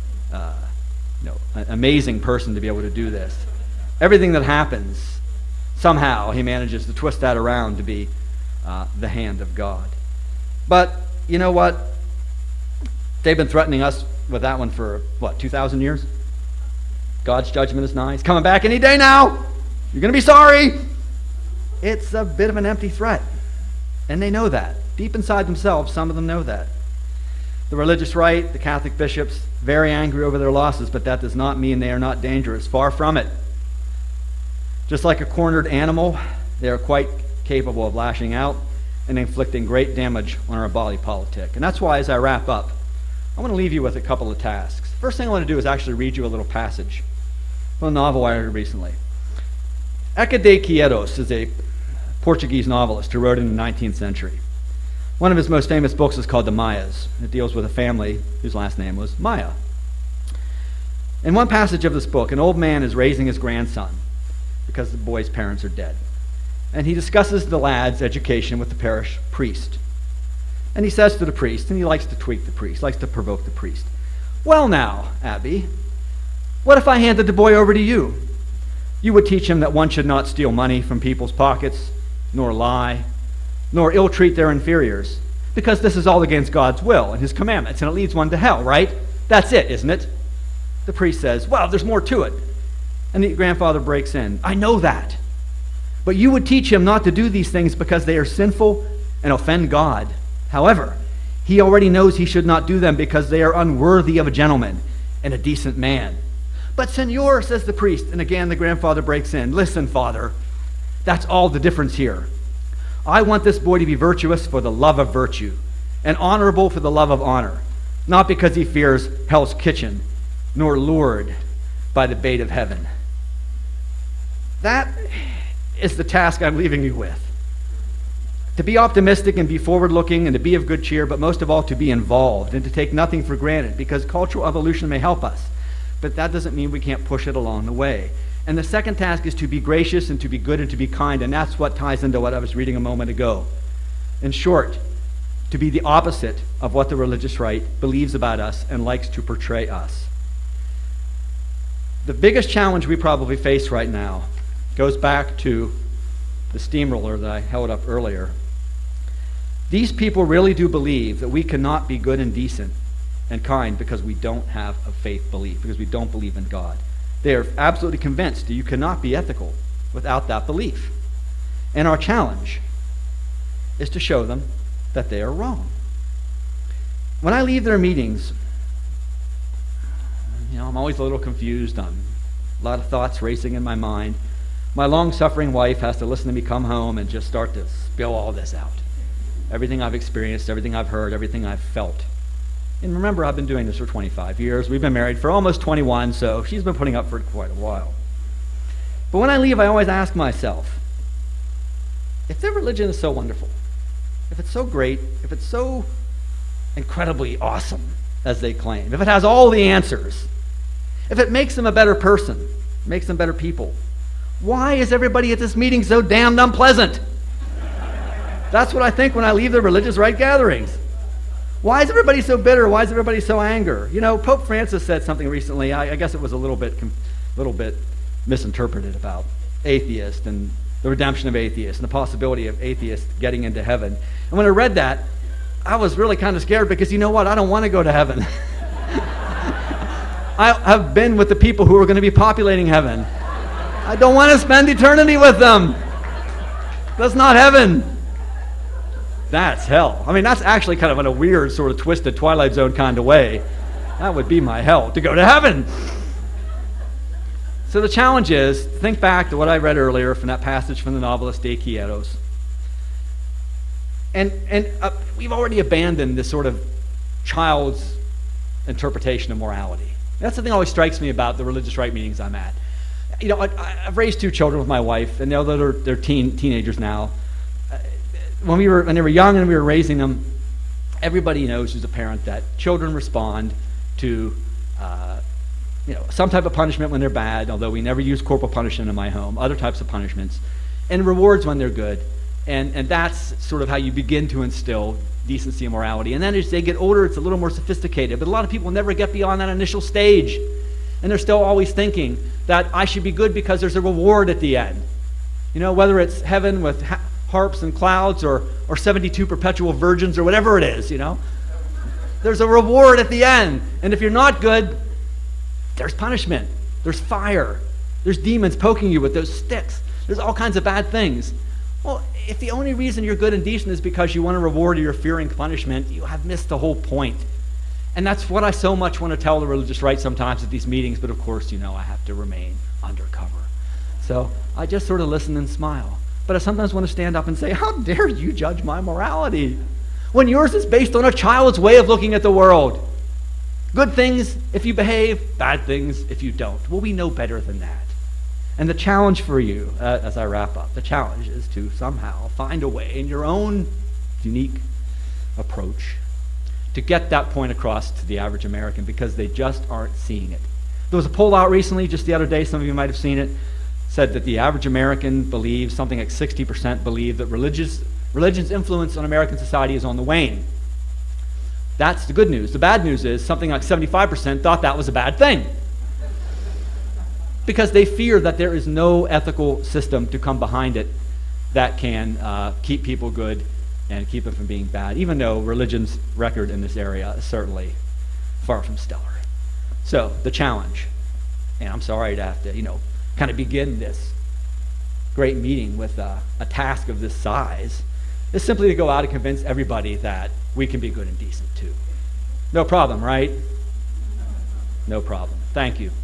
amazing person to be able to do this. Everything that happens, somehow he manages to twist that around to be the hand of God. But you know what? They've been threatening us with that one for, 2,000 years? God's judgment is nigh. He's coming back any day now. You're going to be sorry. It's a bit of an empty threat. And they know that. Deep inside themselves, some of them know that. The religious right, the Catholic bishops, very angry over their losses, but that does not mean they are not dangerous. Far from it. Just like a cornered animal, they are quite capable of lashing out and inflicting great damage on our body politic. And that's why, as I wrap up, I want to leave you with a couple of tasks. First thing I want to do is actually read you a little passage from a novel I read recently. Eca de Queiroz is a Portuguese novelist who wrote in the 19th century. One of his most famous books is called The Mayas. It deals with a family whose last name was Maya. In one passage of this book, an old man is raising his grandson because the boy's parents are dead. And he discusses the lad's education with the parish priest. And he says to the priest, and he likes to tweak the priest, likes to provoke the priest, "Well now, Abby, what if I handed the boy over to you? You would teach him that one should not steal money from people's pockets, nor lie, nor ill-treat their inferiors, because this is all against God's will and his commandments, and it leads one to hell, right? That's it, isn't it?" The priest says, "Well, there's more to it." And the grandfather breaks in, "I know that. But you would teach him not to do these things because they are sinful and offend God. However, he already knows he should not do them because they are unworthy of a gentleman and a decent man." "But senor," says the priest, and again the grandfather breaks in, "Listen, father, that's all the difference here. I want this boy to be virtuous for the love of virtue and honorable for the love of honor, not because he fears hell's kitchen, nor lured by the bait of heaven." That is the task I'm leaving you with. To be optimistic and be forward-looking and to be of good cheer, but most of all to be involved and to take nothing for granted, because cultural evolution may help us, but that doesn't mean we can't push it along the way. And the second task is to be gracious and to be good and to be kind, and that's what ties into what I was reading a moment ago. In short, to be the opposite of what the religious right believes about us and likes to portray us. The biggest challenge we probably face right now goes back to the steamroller that I held up earlier. These people really do believe that we cannot be good and decent and kind because we don't have a faith belief, because we don't believe in God. They are absolutely convinced that you cannot be ethical without that belief. And our challenge is to show them that they are wrong. When I leave their meetings, I'm always a little confused. A lot of thoughts racing in my mind. My long-suffering wife has to listen to me come home and just start to spill all this out. Everything I've experienced, everything I've heard, everything I've felt. And remember, I've been doing this for 25 years. We've been married for almost 21, so she's been putting up for quite a while. But when I leave, I always ask myself, if their religion is so wonderful, if it's so great, if it's so incredibly awesome as they claim, if it has all the answers, if it makes them a better person, makes them better people, why is everybody at this meeting so damned unpleasant? That's what I think when I leave the religious right gatherings. Why is everybody so bitter? Why is everybody so angry? You know, Pope Francis said something recently, I guess it was a little bit misinterpreted, about atheists and the redemption of atheists and the possibility of atheists getting into heaven. And when I read that, I was really kind of scared, because you know what? I don't want to go to heaven. I have been with the people who are going to be populating heaven. I don't want to spend eternity with them. That's not heaven. That's hell. I mean, that's actually kind of in a weird, sort of twisted Twilight Zone kind of way. That would be my hell, to go to heaven. So the challenge is, think back to what I read earlier from that passage from the novelist De Quietos. And we've already abandoned this sort of child's interpretation of morality. That's the thing that always strikes me about the religious right meetings I'm at. You know, I've raised 2 children with my wife, and although they're teenagers now, when they were young and we were raising them, everybody knows who's a parent that children respond to some type of punishment when they're bad, although we never use corporal punishment in my home, other types of punishments, and rewards when they're good. And that's sort of how you begin to instill decency and morality. And then as they get older, it's a little more sophisticated. But a lot of people never get beyond that initial stage. And they're still always thinking that I should be good because there's a reward at the end. You know, whether it's heaven with harps and clouds or 72 perpetual virgins or whatever it is, you know. There's a reward at the end. And if you're not good, there's punishment. There's fire. There's demons poking you with those sticks. There's all kinds of bad things. Well, if the only reason you're good and decent is because you want a reward or you're fearing punishment, you have missed the whole point. And that's what I so much want to tell the religious right sometimes at these meetings, but of course, you know, I have to remain undercover. So I just sort of listen and smile. But I sometimes want to stand up and say, how dare you judge my morality when yours is based on a child's way of looking at the world? Good things if you behave, bad things if you don't. Well, we know better than that. And the challenge for you, as I wrap up, the challenge is to somehow find a way in your own unique approach to get that point across to the average American, because they just aren't seeing it. There was a poll out recently, just the other day, some of you might have seen it, said that the average American believes, something like 60% believe, that religion's influence on American society is on the wane. That's the good news. The bad news is something like 75% thought that was a bad thing, because they fear that there is no ethical system to come behind it that can keep people good and keep them from being bad, even though religion's record in this area is certainly far from stellar. So the challenge, and I'm sorry to have to, kind of begin this great meeting with a task of this size, is simply to go out and convince everybody that we can be good and decent too. No problem, right? No problem. Thank you.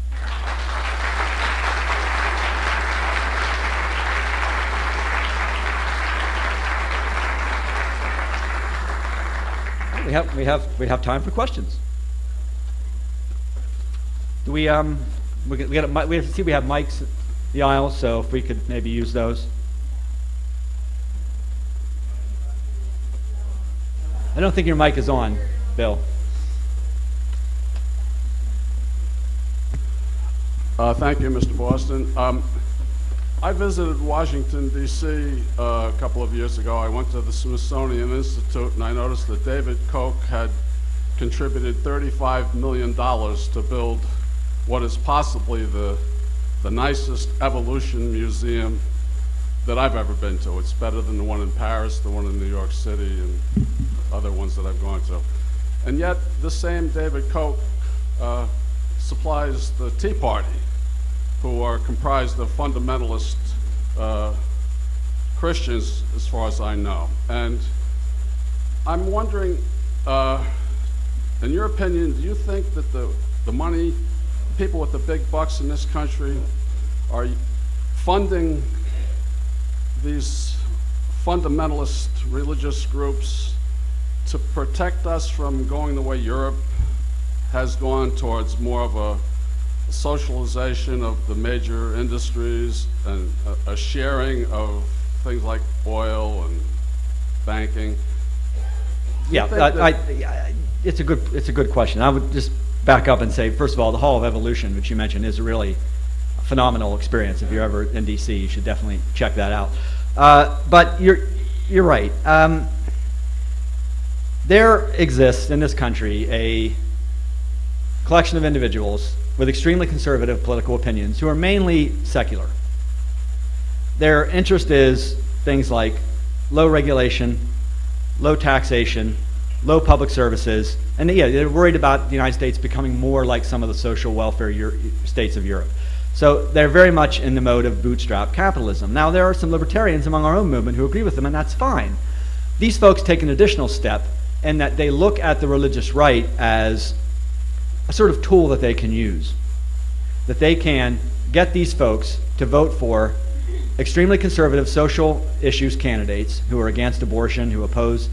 We have time for questions. Do we have mics in the aisle, so if we could maybe use those. I don't think your mic is on, Bill. Thank you, Mr. Boston. I visited Washington, D.C. A couple of years ago. I went to the Smithsonian Institute, and I noticed that David Koch had contributed $35 million to build what is possibly the nicest evolution museum that I've ever been to. It's better than the one in Paris, the one in New York City, and other ones that I've gone to. And yet, this same David Koch supplies the Tea Party, who are comprised of fundamentalist Christians, as far as I know. And I'm wondering, in your opinion, do you think that the money, people with the big bucks in this country are funding these fundamentalist religious groups to protect us from going the way Europe has gone towards more of a socialization of the major industries and a sharing of things like oil and banking? Yeah, it's a good question. I would just back up and say, first of all, the Hall of Evolution, which you mentioned, is a really phenomenal experience. If you're ever in D.C., you should definitely check that out. But you're right. There exists in this country a collection of individuals with extremely conservative political opinions who are mainly secular. Their interest is things like low regulation, low taxation, low public services, and they're worried about the United States becoming more like some of the social welfare states of Europe. So they're very much in the mode of bootstrap capitalism. Now, there are some libertarians among our own movement who agree with them, and that's fine. These folks take an additional step in that they look at the religious right as a sort of tool that they can use, that they can get these folks to vote for extremely conservative social issues candidates who are against abortion, who oppose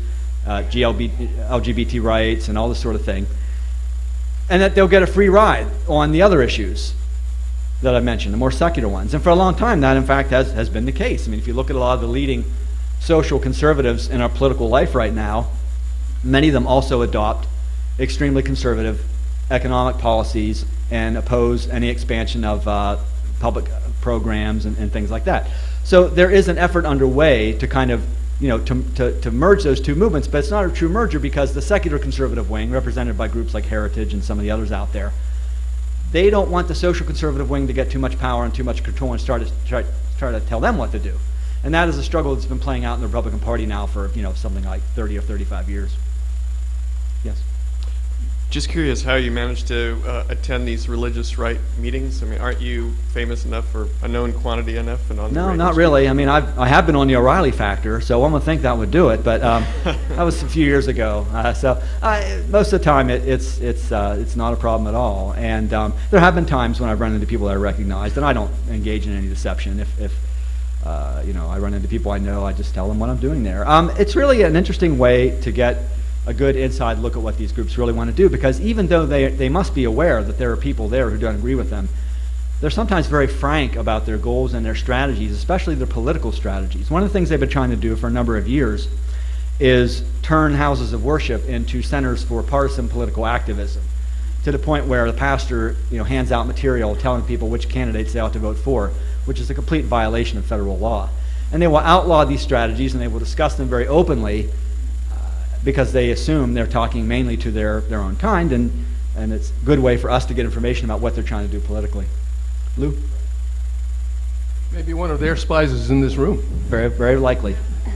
LGBT rights and all this sort of thing, and that they'll get a free ride on the other issues that I mentioned, the more secular ones. And for a long time, that in fact has been the case. I mean, if you look at a lot of the leading social conservatives in our political life right now, many of them also adopt extremely conservative economic policies and oppose any expansion of public programs and things like that. So there is an effort underway to kind of, to merge those two movements, but it's not a true merger because the secular conservative wing, represented by groups like Heritage and some of the others out there, they don't want the social conservative wing to get too much power and too much control and try to tell them what to do. And that is a struggle that's been playing out in the Republican Party now for something like 30 or 35 years. Yes. Just curious how you managed to attend these religious right meetings. I mean, aren't you famous enough or a known quantity enough? And on no, not really. I mean, I have been on the O'Reilly Factor, so one would think that would do it, but that was a few years ago. So most of the time, it's not a problem at all. And there have been times when I've run into people that I recognize, and I don't engage in any deception. If I run into people I know, I just tell them what I'm doing there. It's really an interesting way to get a good inside look at what these groups really want to do, because even though they must be aware that there are people there who don't agree with them, they're sometimes very frank about their goals and their strategies, especially their political strategies. One of the things they've been trying to do for a number of years is turn houses of worship into centers for partisan political activism, to the point where the pastor hands out material telling people which candidates they ought to vote for, which is a complete violation of federal law. And they will outlaw these strategies, and they will discuss them very openly, because they assume they're talking mainly to their own kind, and it's a good way for us to get information about what they're trying to do politically. Lou? Maybe one of their spies is in this room. Very, very likely.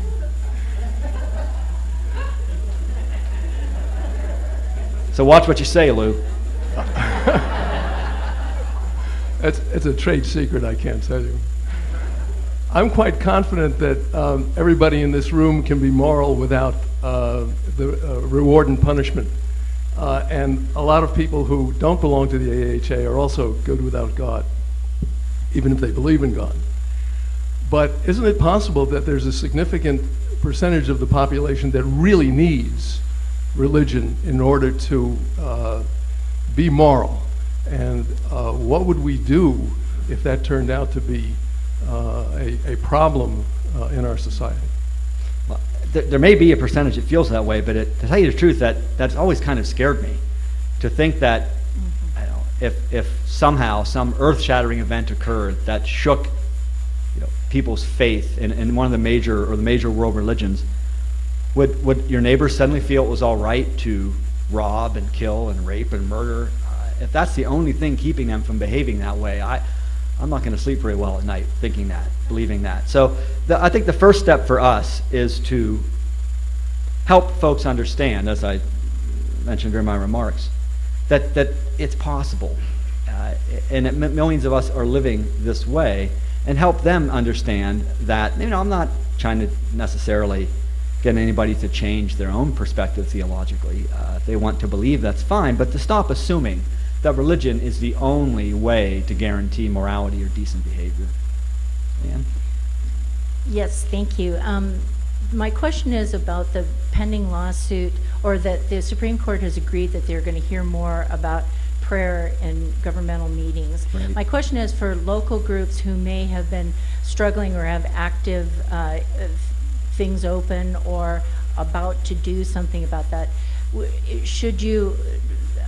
So watch what you say, Lou. It's a trade secret, I can't tell you. I'm quite confident that everybody in this room can be moral without the reward and punishment. And a lot of people who don't belong to the AHA are also good without God, even if they believe in God. But isn't it possible that there's a significant percentage of the population that really needs religion in order to be moral? And what would we do if that turned out to be a problem in our society? Well, there may be a percentage that feels that way, but to tell you the truth, that's always kind of scared me, to think that if somehow some earth-shattering event occurred that shook people's faith in one of the major world religions, would your neighbors suddenly feel it was all right to rob and kill and rape and murder? If that's the only thing keeping them from behaving that way, I'm not going to sleep very well at night thinking that, believing that. So I think the first step for us is to help folks understand, as I mentioned during my remarks, that it's possible, and that millions of us are living this way, and help them understand that, I'm not trying to necessarily get anybody to change their own perspective theologically. If they want to believe, that's fine, but to stop assuming that religion is the only way to guarantee morality or decent behavior. Ann? Yes, thank you. My question is about the pending lawsuit, or that the Supreme Court has agreed that they're going to hear more about prayer in governmental meetings. Right. My question is for local groups who may have been struggling or have active things open or about to do something about that. Should you,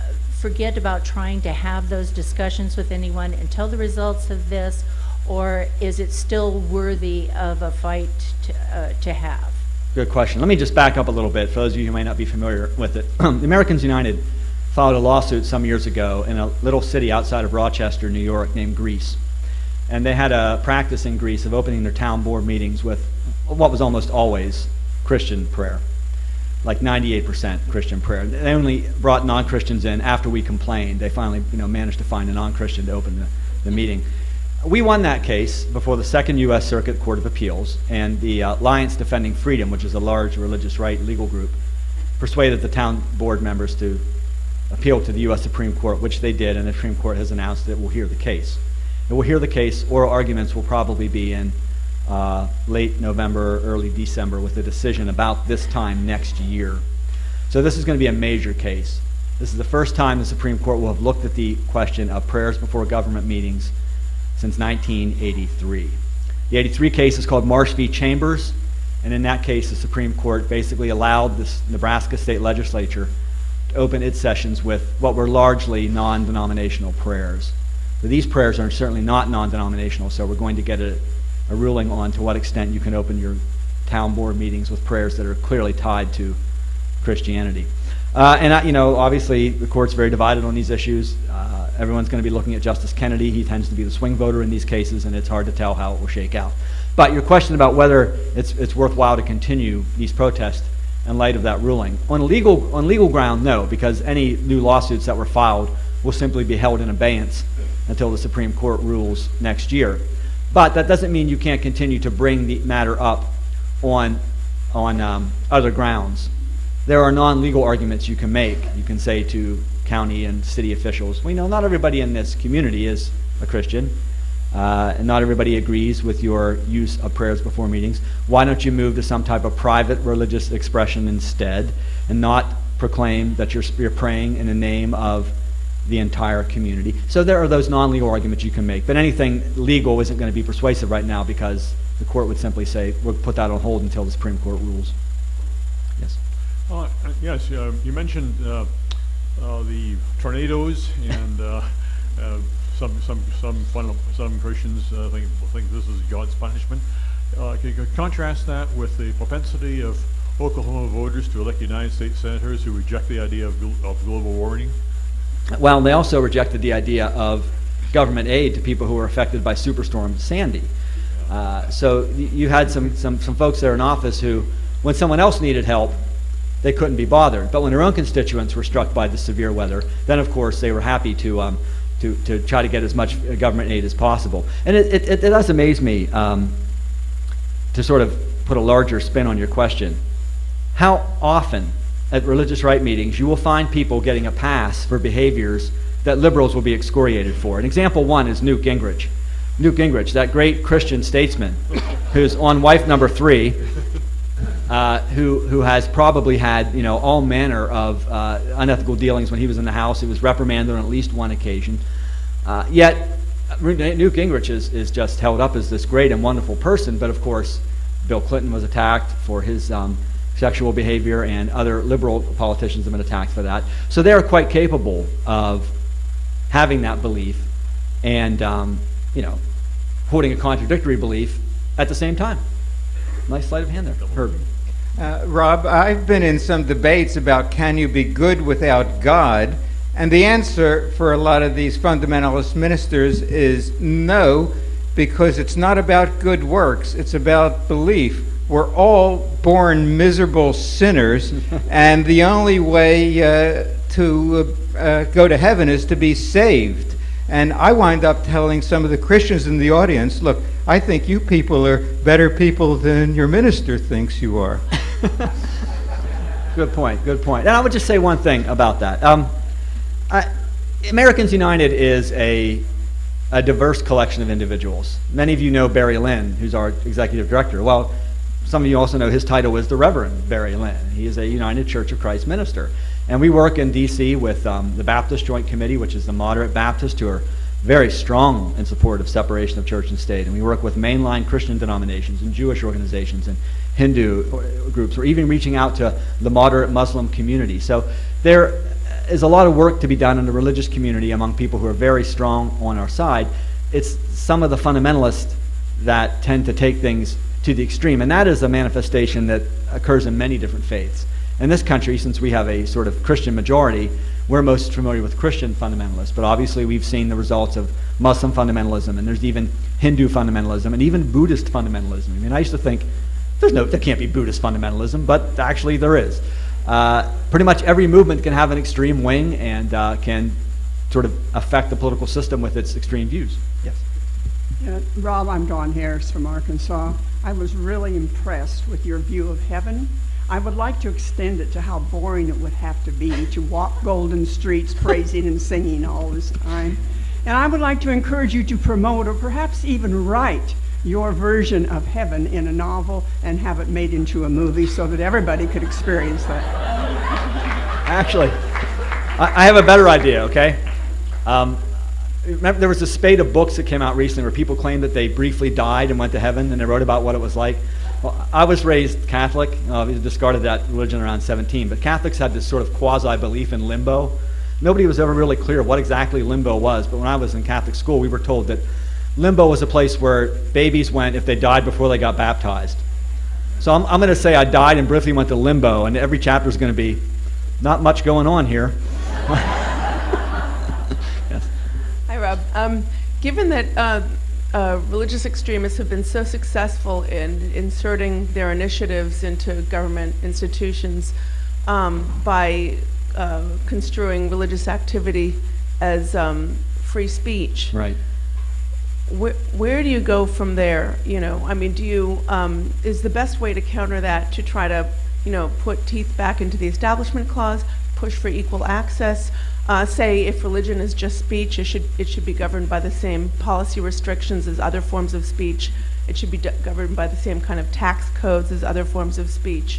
forget about trying to have those discussions with anyone until the results of this, or is it still worthy of a fight to have? Good question. Let me just back up a little bit for those of you who may not be familiar with it. The Americans United filed a lawsuit some years ago in a little city outside of Rochester, New York, named Greece. And they had a practice in Greece of opening their town board meetings with what was almost always Christian prayer, like 98% Christian prayer. They only brought non-Christians in after we complained. They finally managed to find a non-Christian to open the meeting. We won that case before the Second U.S. Circuit Court of Appeals, and the Alliance Defending Freedom, which is a large religious right legal group, persuaded the town board members to appeal to the U.S. Supreme Court, which they did, and the Supreme Court has announced that it will hear the case. It will hear the case. Oral arguments will probably be in late November, early December, with a decision about this time next year. So this is going to be a major case. This is the first time the Supreme Court will have looked at the question of prayers before government meetings since 1983. The 83 case is called Marsh v. Chambers, and in that case the Supreme Court basically allowed this Nebraska state legislature to open its sessions with what were largely non-denominational prayers. But these prayers are certainly not non-denominational, so we're going to get a ruling on to what extent you can open your town board meetings with prayers that are clearly tied to Christianity. Obviously the court's very divided on these issues. Everyone's going to be looking at Justice Kennedy. He tends to be the swing voter in these cases, and it's hard to tell how it will shake out. But your question about whether it's worthwhile to continue these protests in light of that ruling. On legal ground, no, because any new lawsuits that were filed will simply be held in abeyance until the Supreme Court rules next year. But that doesn't mean you can't continue to bring the matter up on other grounds. There are non-legal arguments you can make. You can say to county and city officials, we know not everybody in this community is a Christian, and not everybody agrees with your use of prayers before meetings. Why don't you move to some type of private religious expression instead, and not proclaim that you're praying in the name of the entire community? So there are those non-legal arguments you can make, but anything legal isn't going to be persuasive right now because the court would simply say, we'll put that on hold until the Supreme Court rules. Yes? Yes, you mentioned the tornadoes, and some Christians think this is God's punishment. Can you contrast that with the propensity of Oklahoma voters to elect United States senators who reject the idea of global warming? Well, they also rejected the idea of government aid to people who were affected by Superstorm Sandy. So you had some folks there in office who, when someone else needed help, they couldn't be bothered. But when their own constituents were struck by the severe weather, then of course they were happy to try to get as much government aid as possible. And it does amaze me, to sort of put a larger spin on your question, how often at religious right meetings you will find people getting a pass for behaviors that liberals will be excoriated for. And example one is Newt Gingrich. Newt Gingrich, that great Christian statesman who's on wife number 3, who has probably had all manner of unethical dealings when he was in the House. He was reprimanded on at least one occasion. Yet Newt Gingrich is just held up as this great and wonderful person, but of course Bill Clinton was attacked for his sexual behavior, and other liberal politicians have been attacked for that. So they are quite capable of having that belief and holding a contradictory belief at the same time. Nice sleight of hand there, Herb. Rob, I've been in some debates about can you be good without God, and the answer for a lot of these fundamentalist ministers is no, because it's not about good works, it's about belief. We're all born miserable sinners, and the only way to go to heaven is to be saved. And I wind up telling some of the Christians in the audience, look, I think you people are better people than your minister thinks you are. Good point, good point. And I would just say one thing about that. Americans United is a diverse collection of individuals. Many of you know Barry Lynn, who's our executive director. Well, some of you also know his title is the Reverend Barry Lynn. He is a United Church of Christ minister. And we work in D.C. with the Baptist Joint Committee, which is the moderate Baptists who are very strong in support of separation of church and state. And we work with mainline Christian denominations and Jewish organizations and Hindu groups. We're even reaching out to the moderate Muslim community. So there, is a lot of work to be done in the religious community among people who are very strong on our side. It's some of the fundamentalists that tend to take things to the extreme, and that is a manifestation that occurs in many different faiths. In this country, since we have a sort of Christian majority, we're most familiar with Christian fundamentalists, but obviously we've seen the results of Muslim fundamentalism, and there's even Hindu fundamentalism, and even Buddhist fundamentalism. I mean, I used to think, there can't be Buddhist fundamentalism, but actually there is. Pretty much every movement can have an extreme wing and can sort of affect the political system with its extreme views. Yes. Yeah, Rob, I'm Dawn Harris from Arkansas. I was really impressed with your view of heaven. I would like to extend it to how boring it would have to be to walk golden streets praising and singing all this time. And I would like to encourage you to promote or perhaps even write your version of heaven in a novel and have it made into a movie so that everybody could experience that. Actually, I have a better idea, okay? Remember, there was a spate of books that came out recently where people claimed that they briefly died and went to heaven, and they wrote about what it was like. Well, I was raised Catholic. We discarded that religion around 17, but Catholics had this sort of quasi-belief in limbo. Nobody was ever really clear what exactly limbo was, but when I was in Catholic school, we were told that limbo was a place where babies went if they died before they got baptized. So I'm going to say I died and briefly went to limbo, and every chapter is going to be not much going on here. Yes. Hi, Rob. Given that religious extremists have been so successful in inserting their initiatives into government institutions by construing religious activity as free speech. Right. Where do you go from there? You know, I mean, is the best way to counter that to try to, put teeth back into the Establishment Clause, push for equal access? Say if religion is just speech, it should be governed by the same policy restrictions as other forms of speech. It should be governed by the same kind of tax codes as other forms of speech.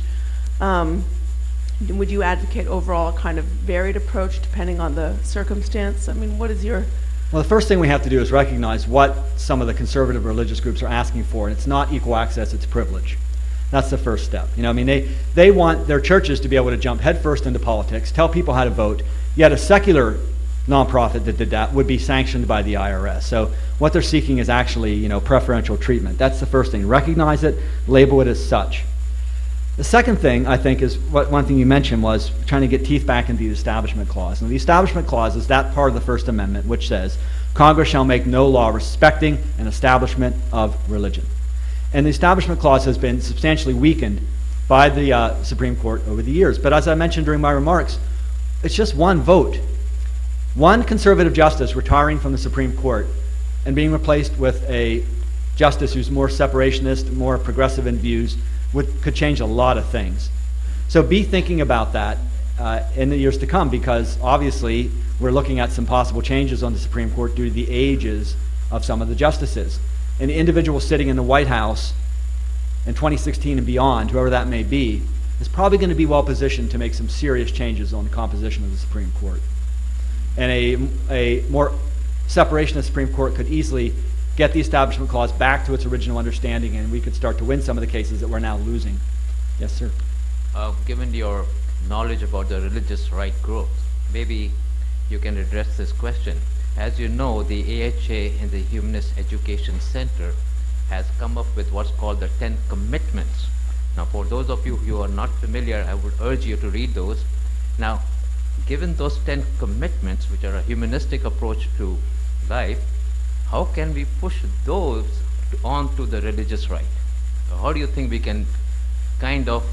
Would you advocate overall a kind of varied approach depending on the circumstance? I mean, what is your... Well, the first thing we have to do is recognize what some of the conservative religious groups are asking for, and it's not equal access, it's privilege. That's the first step. I mean, they want their churches to be able to jump headfirst into politics, tell people how to vote, yet a secular nonprofit that did that would be sanctioned by the IRS. So what they're seeking is actually, preferential treatment. That's the first thing. Recognize it, label it as such. The second thing, I think, is one thing you mentioned was trying to get teeth back into the Establishment Clause. And the Establishment Clause is that part of the First Amendment which says, Congress shall make no law respecting an establishment of religion. And the Establishment Clause has been substantially weakened by the Supreme Court over the years. But as I mentioned during my remarks, it's just one vote. One conservative justice retiring from the Supreme Court and being replaced with a justice who's more separationist, more progressive in views, could change a lot of things. So be thinking about that in the years to come, because obviously we're looking at some possible changes on the Supreme Court due to the ages of some of the justices. And the individual sitting in the White House in 2016 and beyond, whoever that may be, is probably going to be well positioned to make some serious changes on the composition of the Supreme Court. And a more separationist Supreme Court could easily get the Establishment Clause back to its original understanding, and we could start to win some of the cases that we're now losing. Yes, sir. Given your knowledge about the religious right growth, maybe you can address this question. As you know, the AHA and the Humanist Education Center has come up with what's called the 10 Commitments. Now, for those of you who are not familiar, I would urge you to read those. Now, given those 10 commitments, which are a humanistic approach to life, how can we push those on to the religious right? How do you think we can kind of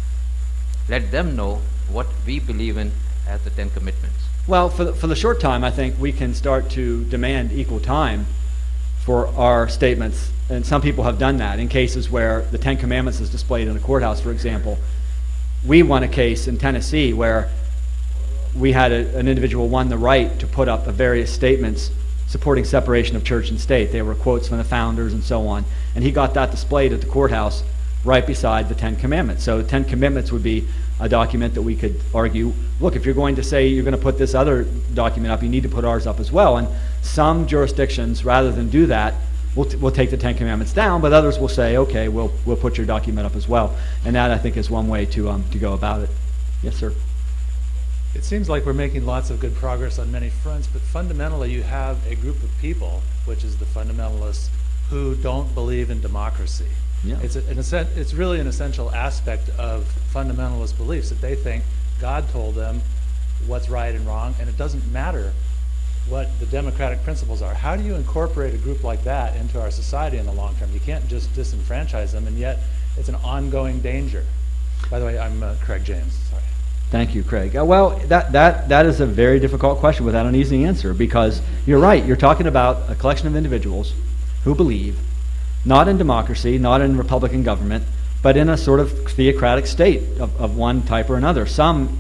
let them know what we believe in as the 10 commitments? Well, for the short time, I think we can start to demand equal time for our statements. And some people have done that in cases where the 10 Commandments is displayed in a courthouse, for example. We won a case in Tennessee where we had an individual won the right to put up various statements supporting separation of church and state. They were quotes from the founders and so on. And he got that displayed at the courthouse right beside the 10 Commandments. So the 10 Commandments would be a document that we could argue, look, if you're going to say you're going to put this other document up, you need to put ours up as well. And some jurisdictions, rather than do that, will take the 10 Commandments down, but others will say, okay, we'll put your document up as well. And that, I think, is one way to go about it. Yes, sir. It seems like we're making lots of good progress on many fronts, but fundamentally you have a group of people, which is the fundamentalists, who don't believe in democracy. Yeah. It's really an essential aspect of fundamentalist beliefs that they think God told them what's right and wrong, and it doesn't matter what the democratic principles are. How do you incorporate a group like that into our society in the long term? You can't just disenfranchise them, and yet it's an ongoing danger. By the way, I'm Craig James. Sorry. Thank you, Craig. Well, that is a very difficult question without an easy answer, because you're right. You're talking about a collection of individuals who believe not in democracy, not in Republican government, but in a sort of theocratic state of one type or another. Some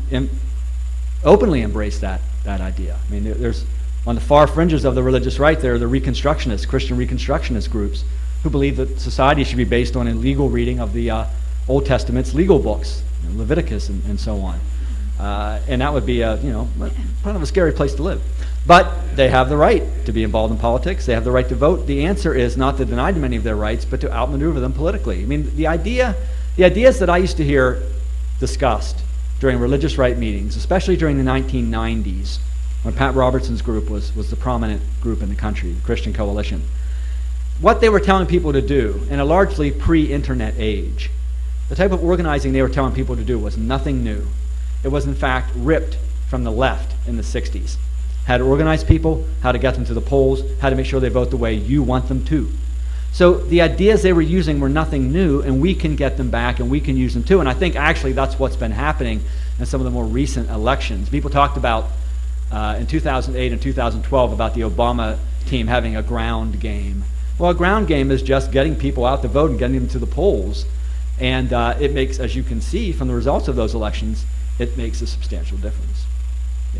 openly embrace that idea. I mean, there's on the far fringes of the religious right, there are the Reconstructionists, Christian Reconstructionist groups, who believe that society should be based on a legal reading of the Old Testament's legal books, Leviticus and so on. And that would be kind of a scary place to live. But they have the right to be involved in politics. They have the right to vote. The answer is not to deny them any of their rights, but to outmaneuver them politically. I mean, the ideas that I used to hear discussed during religious right meetings, especially during the 1990s, when Pat Robertson's group was the prominent group in the country, the Christian Coalition, what they were telling people to do in a largely pre-internet age, the type of organizing they were telling people to do was nothing new. It was in fact ripped from the left in the 60s. How to organize people, how to get them to the polls, how to make sure they vote the way you want them to. So the ideas they were using were nothing new, and we can get them back and we can use them too. And I think actually that's what's been happening in some of the more recent elections. People talked about in 2008 and 2012 about the Obama team having a ground game. Well, a ground game is just getting people out to vote and getting them to the polls. And it makes, as you can see from the results of those elections, it makes a substantial difference. Yes?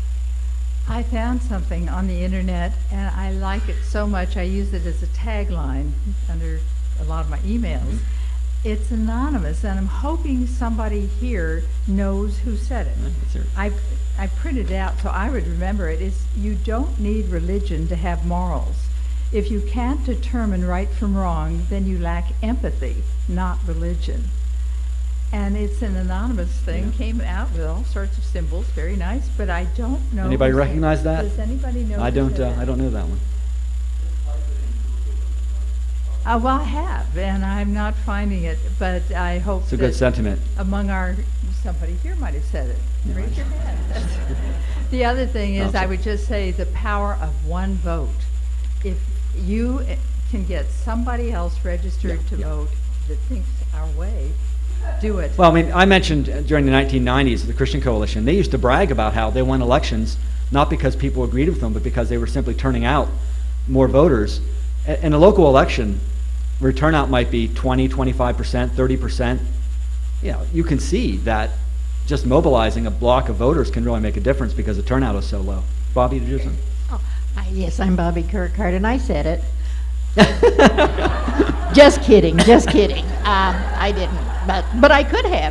I found something on the internet, and I like it so much I use it as a tagline under a lot of my emails. It's anonymous, and I'm hoping somebody here knows who said it. I printed it out so I would remember it. It's, you don't need religion to have morals. If you can't determine right from wrong, then you lack empathy, not religion. And it's an anonymous thing, Yeah. came out with all sorts of symbols, very nice, but I don't know. Anybody who said it. recognize that? Does anybody know? I who don't. said it? I don't know that one. Well, I have, and I'm not finding it, but I hope It's a that good sentiment. among somebody here might have said it. Yeah. Raise your hand. The other thing is, No, I would just say the power of one vote. If you can get somebody else registered to vote that thinks our way, do it. Well, I mean, I mentioned during the 1990s, the Christian Coalition, they used to brag about how they won elections, not because people agreed with them, but because they were simply turning out more voters. In a local election, where turnout might be 20, 25%, 30%, you can see that just mobilizing a block of voters can really make a difference because the turnout is so low. Bobby, did you say? Yes, I'm Bobby Kirkhardt, and I said it. Just kidding, just kidding. I didn't, but I could have.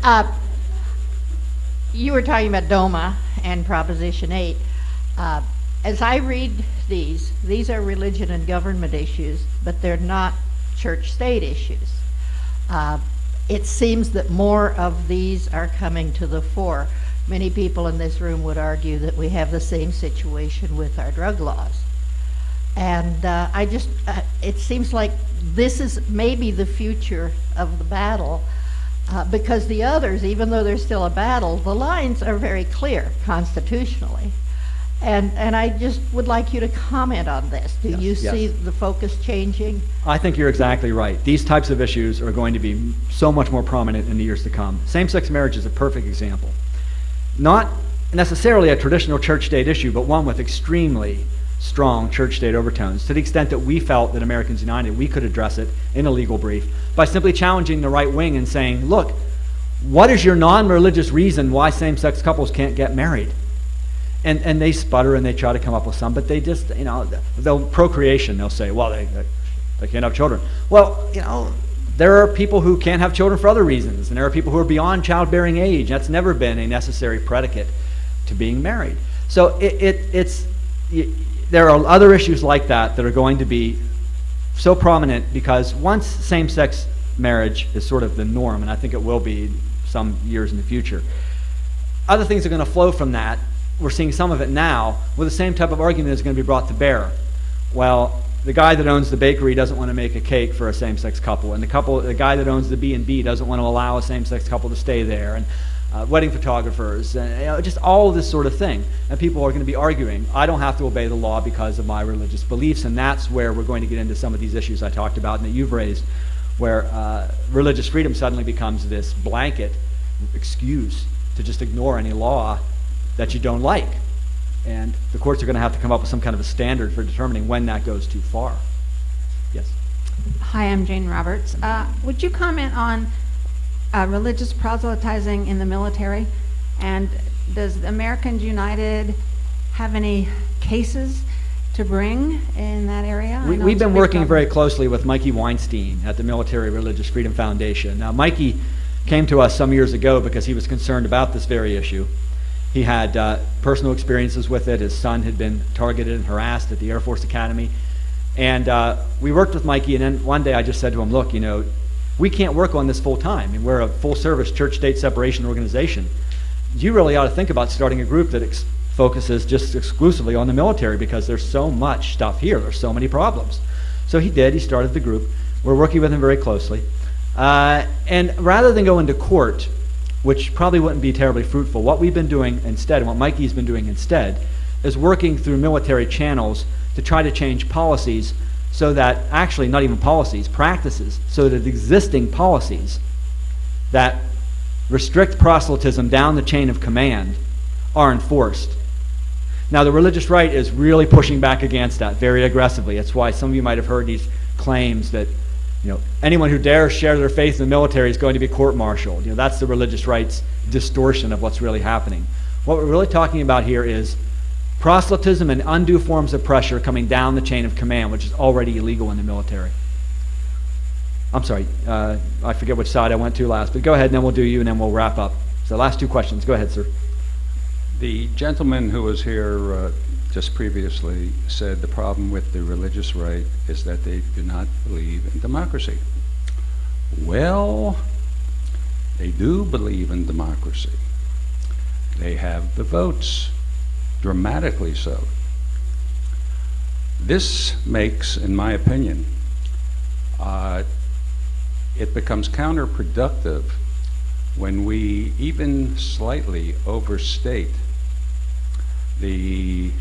You were talking about DOMA and Proposition 8. As I read these are religion and government issues, but they're not church-state issues. It seems that more of these are coming to the fore. Many people in this room would argue that we have the same situation with our drug laws. And it seems like this is maybe the future of the battle, because the others, even though there's still a battle, the lines are very clear constitutionally. And I just would like you to comment on this. Do you see the focus changing? I think you're exactly right. These types of issues are going to be so much more prominent in the years to come. Same-sex marriage is a perfect example. Not necessarily a traditional church-state issue, but one with extremely strong church-state overtones, to the extent that we felt that Americans United, we could address it in a legal brief by simply challenging the right wing and saying, look, what is your non-religious reason why same-sex couples can't get married? And they sputter and they try to come up with some, but they just, they'll procreation, they'll say, well, they can't have children. Well, there are people who can't have children for other reasons, and there are people who are beyond childbearing age. That's never been a necessary predicate to being married. So there are other issues like that that are going to be so prominent, because once same-sex marriage is sort of the norm, and I think it will be some years in the future, other things are going to flow from that. We're seeing some of it now, where the same type of argument is going to be brought to bear. Well, the guy that owns the bakery doesn't want to make a cake for a same-sex couple, and the guy that owns the B&B doesn't want to allow a same-sex couple to stay there, and wedding photographers, and just all this sort of thing. And people are going to be arguing, I don't have to obey the law because of my religious beliefs, and that's where we're going to get into some of these issues I talked about and that you've raised, where religious freedom suddenly becomes this blanket excuse to just ignore any law that you don't like. And the courts are going to have to come up with some kind of a standard for determining when that goes too far. Yes? Hi, I'm Jane Roberts. Would you comment on religious proselytizing in the military? And does Americans United have any cases to bring in that area? We've been working very closely with Mikey Weinstein at the Military Religious Freedom Foundation. Now, Mikey came to us some years ago because he was concerned about this very issue. He had personal experiences with it. His son had been targeted and harassed at the Air Force Academy. And we worked with Mikey, and then one day I just said to him, look, you know, we can't work on this full time. I mean, we're a full-service church-state separation organization. You really ought to think about starting a group that focuses just exclusively on the military, because there's so much stuff here. There's so many problems. So he did. He started the group. We're working with him very closely. And rather than go into court, which probably wouldn't be terribly fruitful, what we've been doing instead, and what Mikey's been doing instead, is working through military channels to try to change policies so that, actually not even policies, practices, so that existing policies that restrict proselytism down the chain of command are enforced. Now, the religious right is really pushing back against that very aggressively. That's why some of you might have heard these claims that, you know, anyone who dares share their faith in the military is going to be court-martialed. You know, that's the religious right's distortion of what's really happening. What we're really talking about here is proselytism and undue forms of pressure coming down the chain of command, which is already illegal in the military. I'm sorry, I forget which side I went to last, but go ahead, and then we'll do you, and then we'll wrap up. So last two questions. Go ahead, sir. The gentleman who was here just previously said the problem with the religious right is that they do not believe in democracy. Well, they do believe in democracy. They have the votes, dramatically so. This makes, in my opinion, it becomes counterproductive when we even slightly overstate the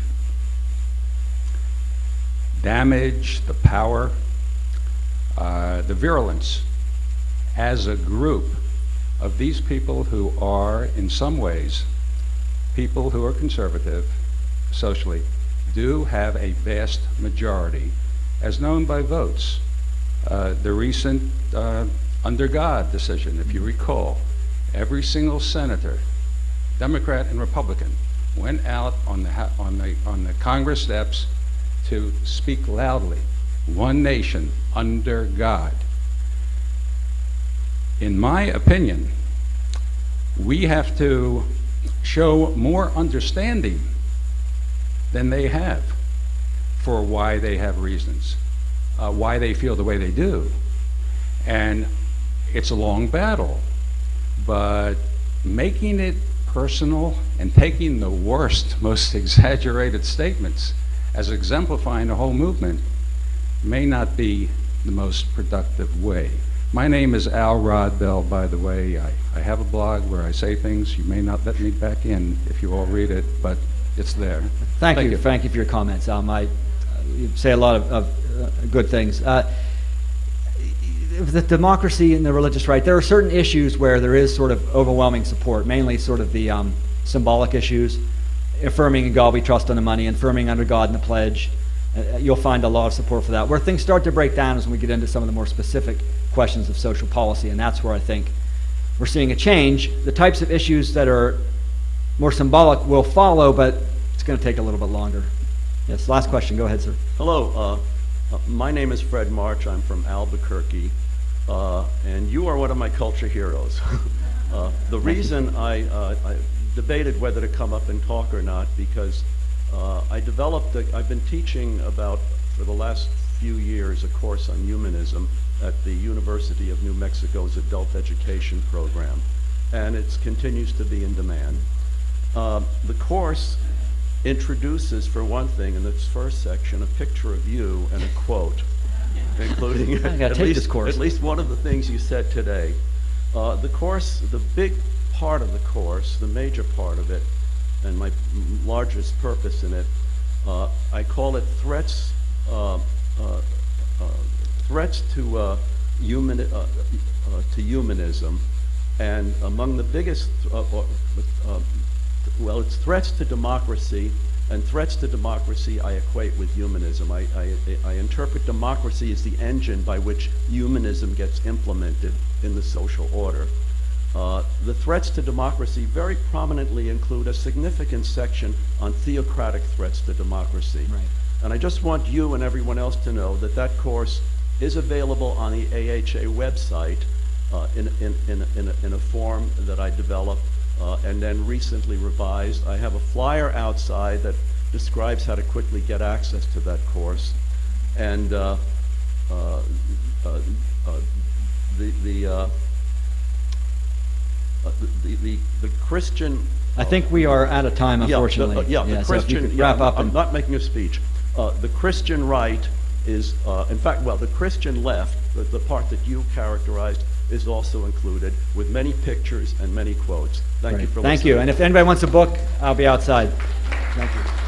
damage, the power, the virulence as a group of these people who are, in some ways, people who are conservative socially, do have a vast majority, as known by votes. The recent Under God decision, if you recall, every single senator, Democrat and Republican, went out on the Congress steps to speak loudly, one nation under God. In my opinion, we have to show more understanding than they have for why they have reasons, why they feel the way they do. And it's a long battle, but making it personal and taking the worst, most exaggerated statements as exemplifying the whole movement may not be the most productive way. My name is Al Rodbell, by the way. I have a blog where I say things. You may not let me back in if you all read it, but it's there. Thank you. Thank you for your comments. You say a lot of good things. The democracy and the religious right, there are certain issues where there is sort of overwhelming support, mainly sort of the symbolic issues, affirming in God we trust on the money, affirming under God in the pledge. You'll find a lot of support for that. Where things start to break down is when we get into some of the more specific questions of social policy, and that's where I think we're seeing a change. The types of issues that are more symbolic will follow, but it's going to take a little bit longer. Yes, last question. Go ahead, sir. Hello. My name is Fred March. I'm from Albuquerque, and you are one of my culture heroes. The reason I debated whether to come up and talk or not, because I've been teaching about, for the last few years, a course on humanism at the University of New Mexico's adult education program, and it continues to be in demand. The course introduces, for one thing, in its first section, a picture of you and a quote, including gotta take this course. at least one of the things you said today. The course, the big part of the course, the major part of it, and my largest purpose in it, I call it threats to humanism, and among the biggest, well, it's threats to democracy, and threats to democracy I equate with humanism. I interpret democracy as the engine by which humanism gets implemented in the social order. The threats to democracy very prominently include a significant section on theocratic threats to democracy. Right. And I just want you and everyone else to know that that course is available on the AHA website in a form that I developed and then recently revised. I have a flyer outside that describes how to quickly get access to that course. And the Christian... I think we are out of time, unfortunately. The Christian... So if you could wrap up. I'm not making a speech. The Christian right is, in fact, well, the Christian left, the part that you characterized, is also included with many pictures and many quotes. Thank you for listening. Thank you. And if anybody wants a book, I'll be outside. Thank you.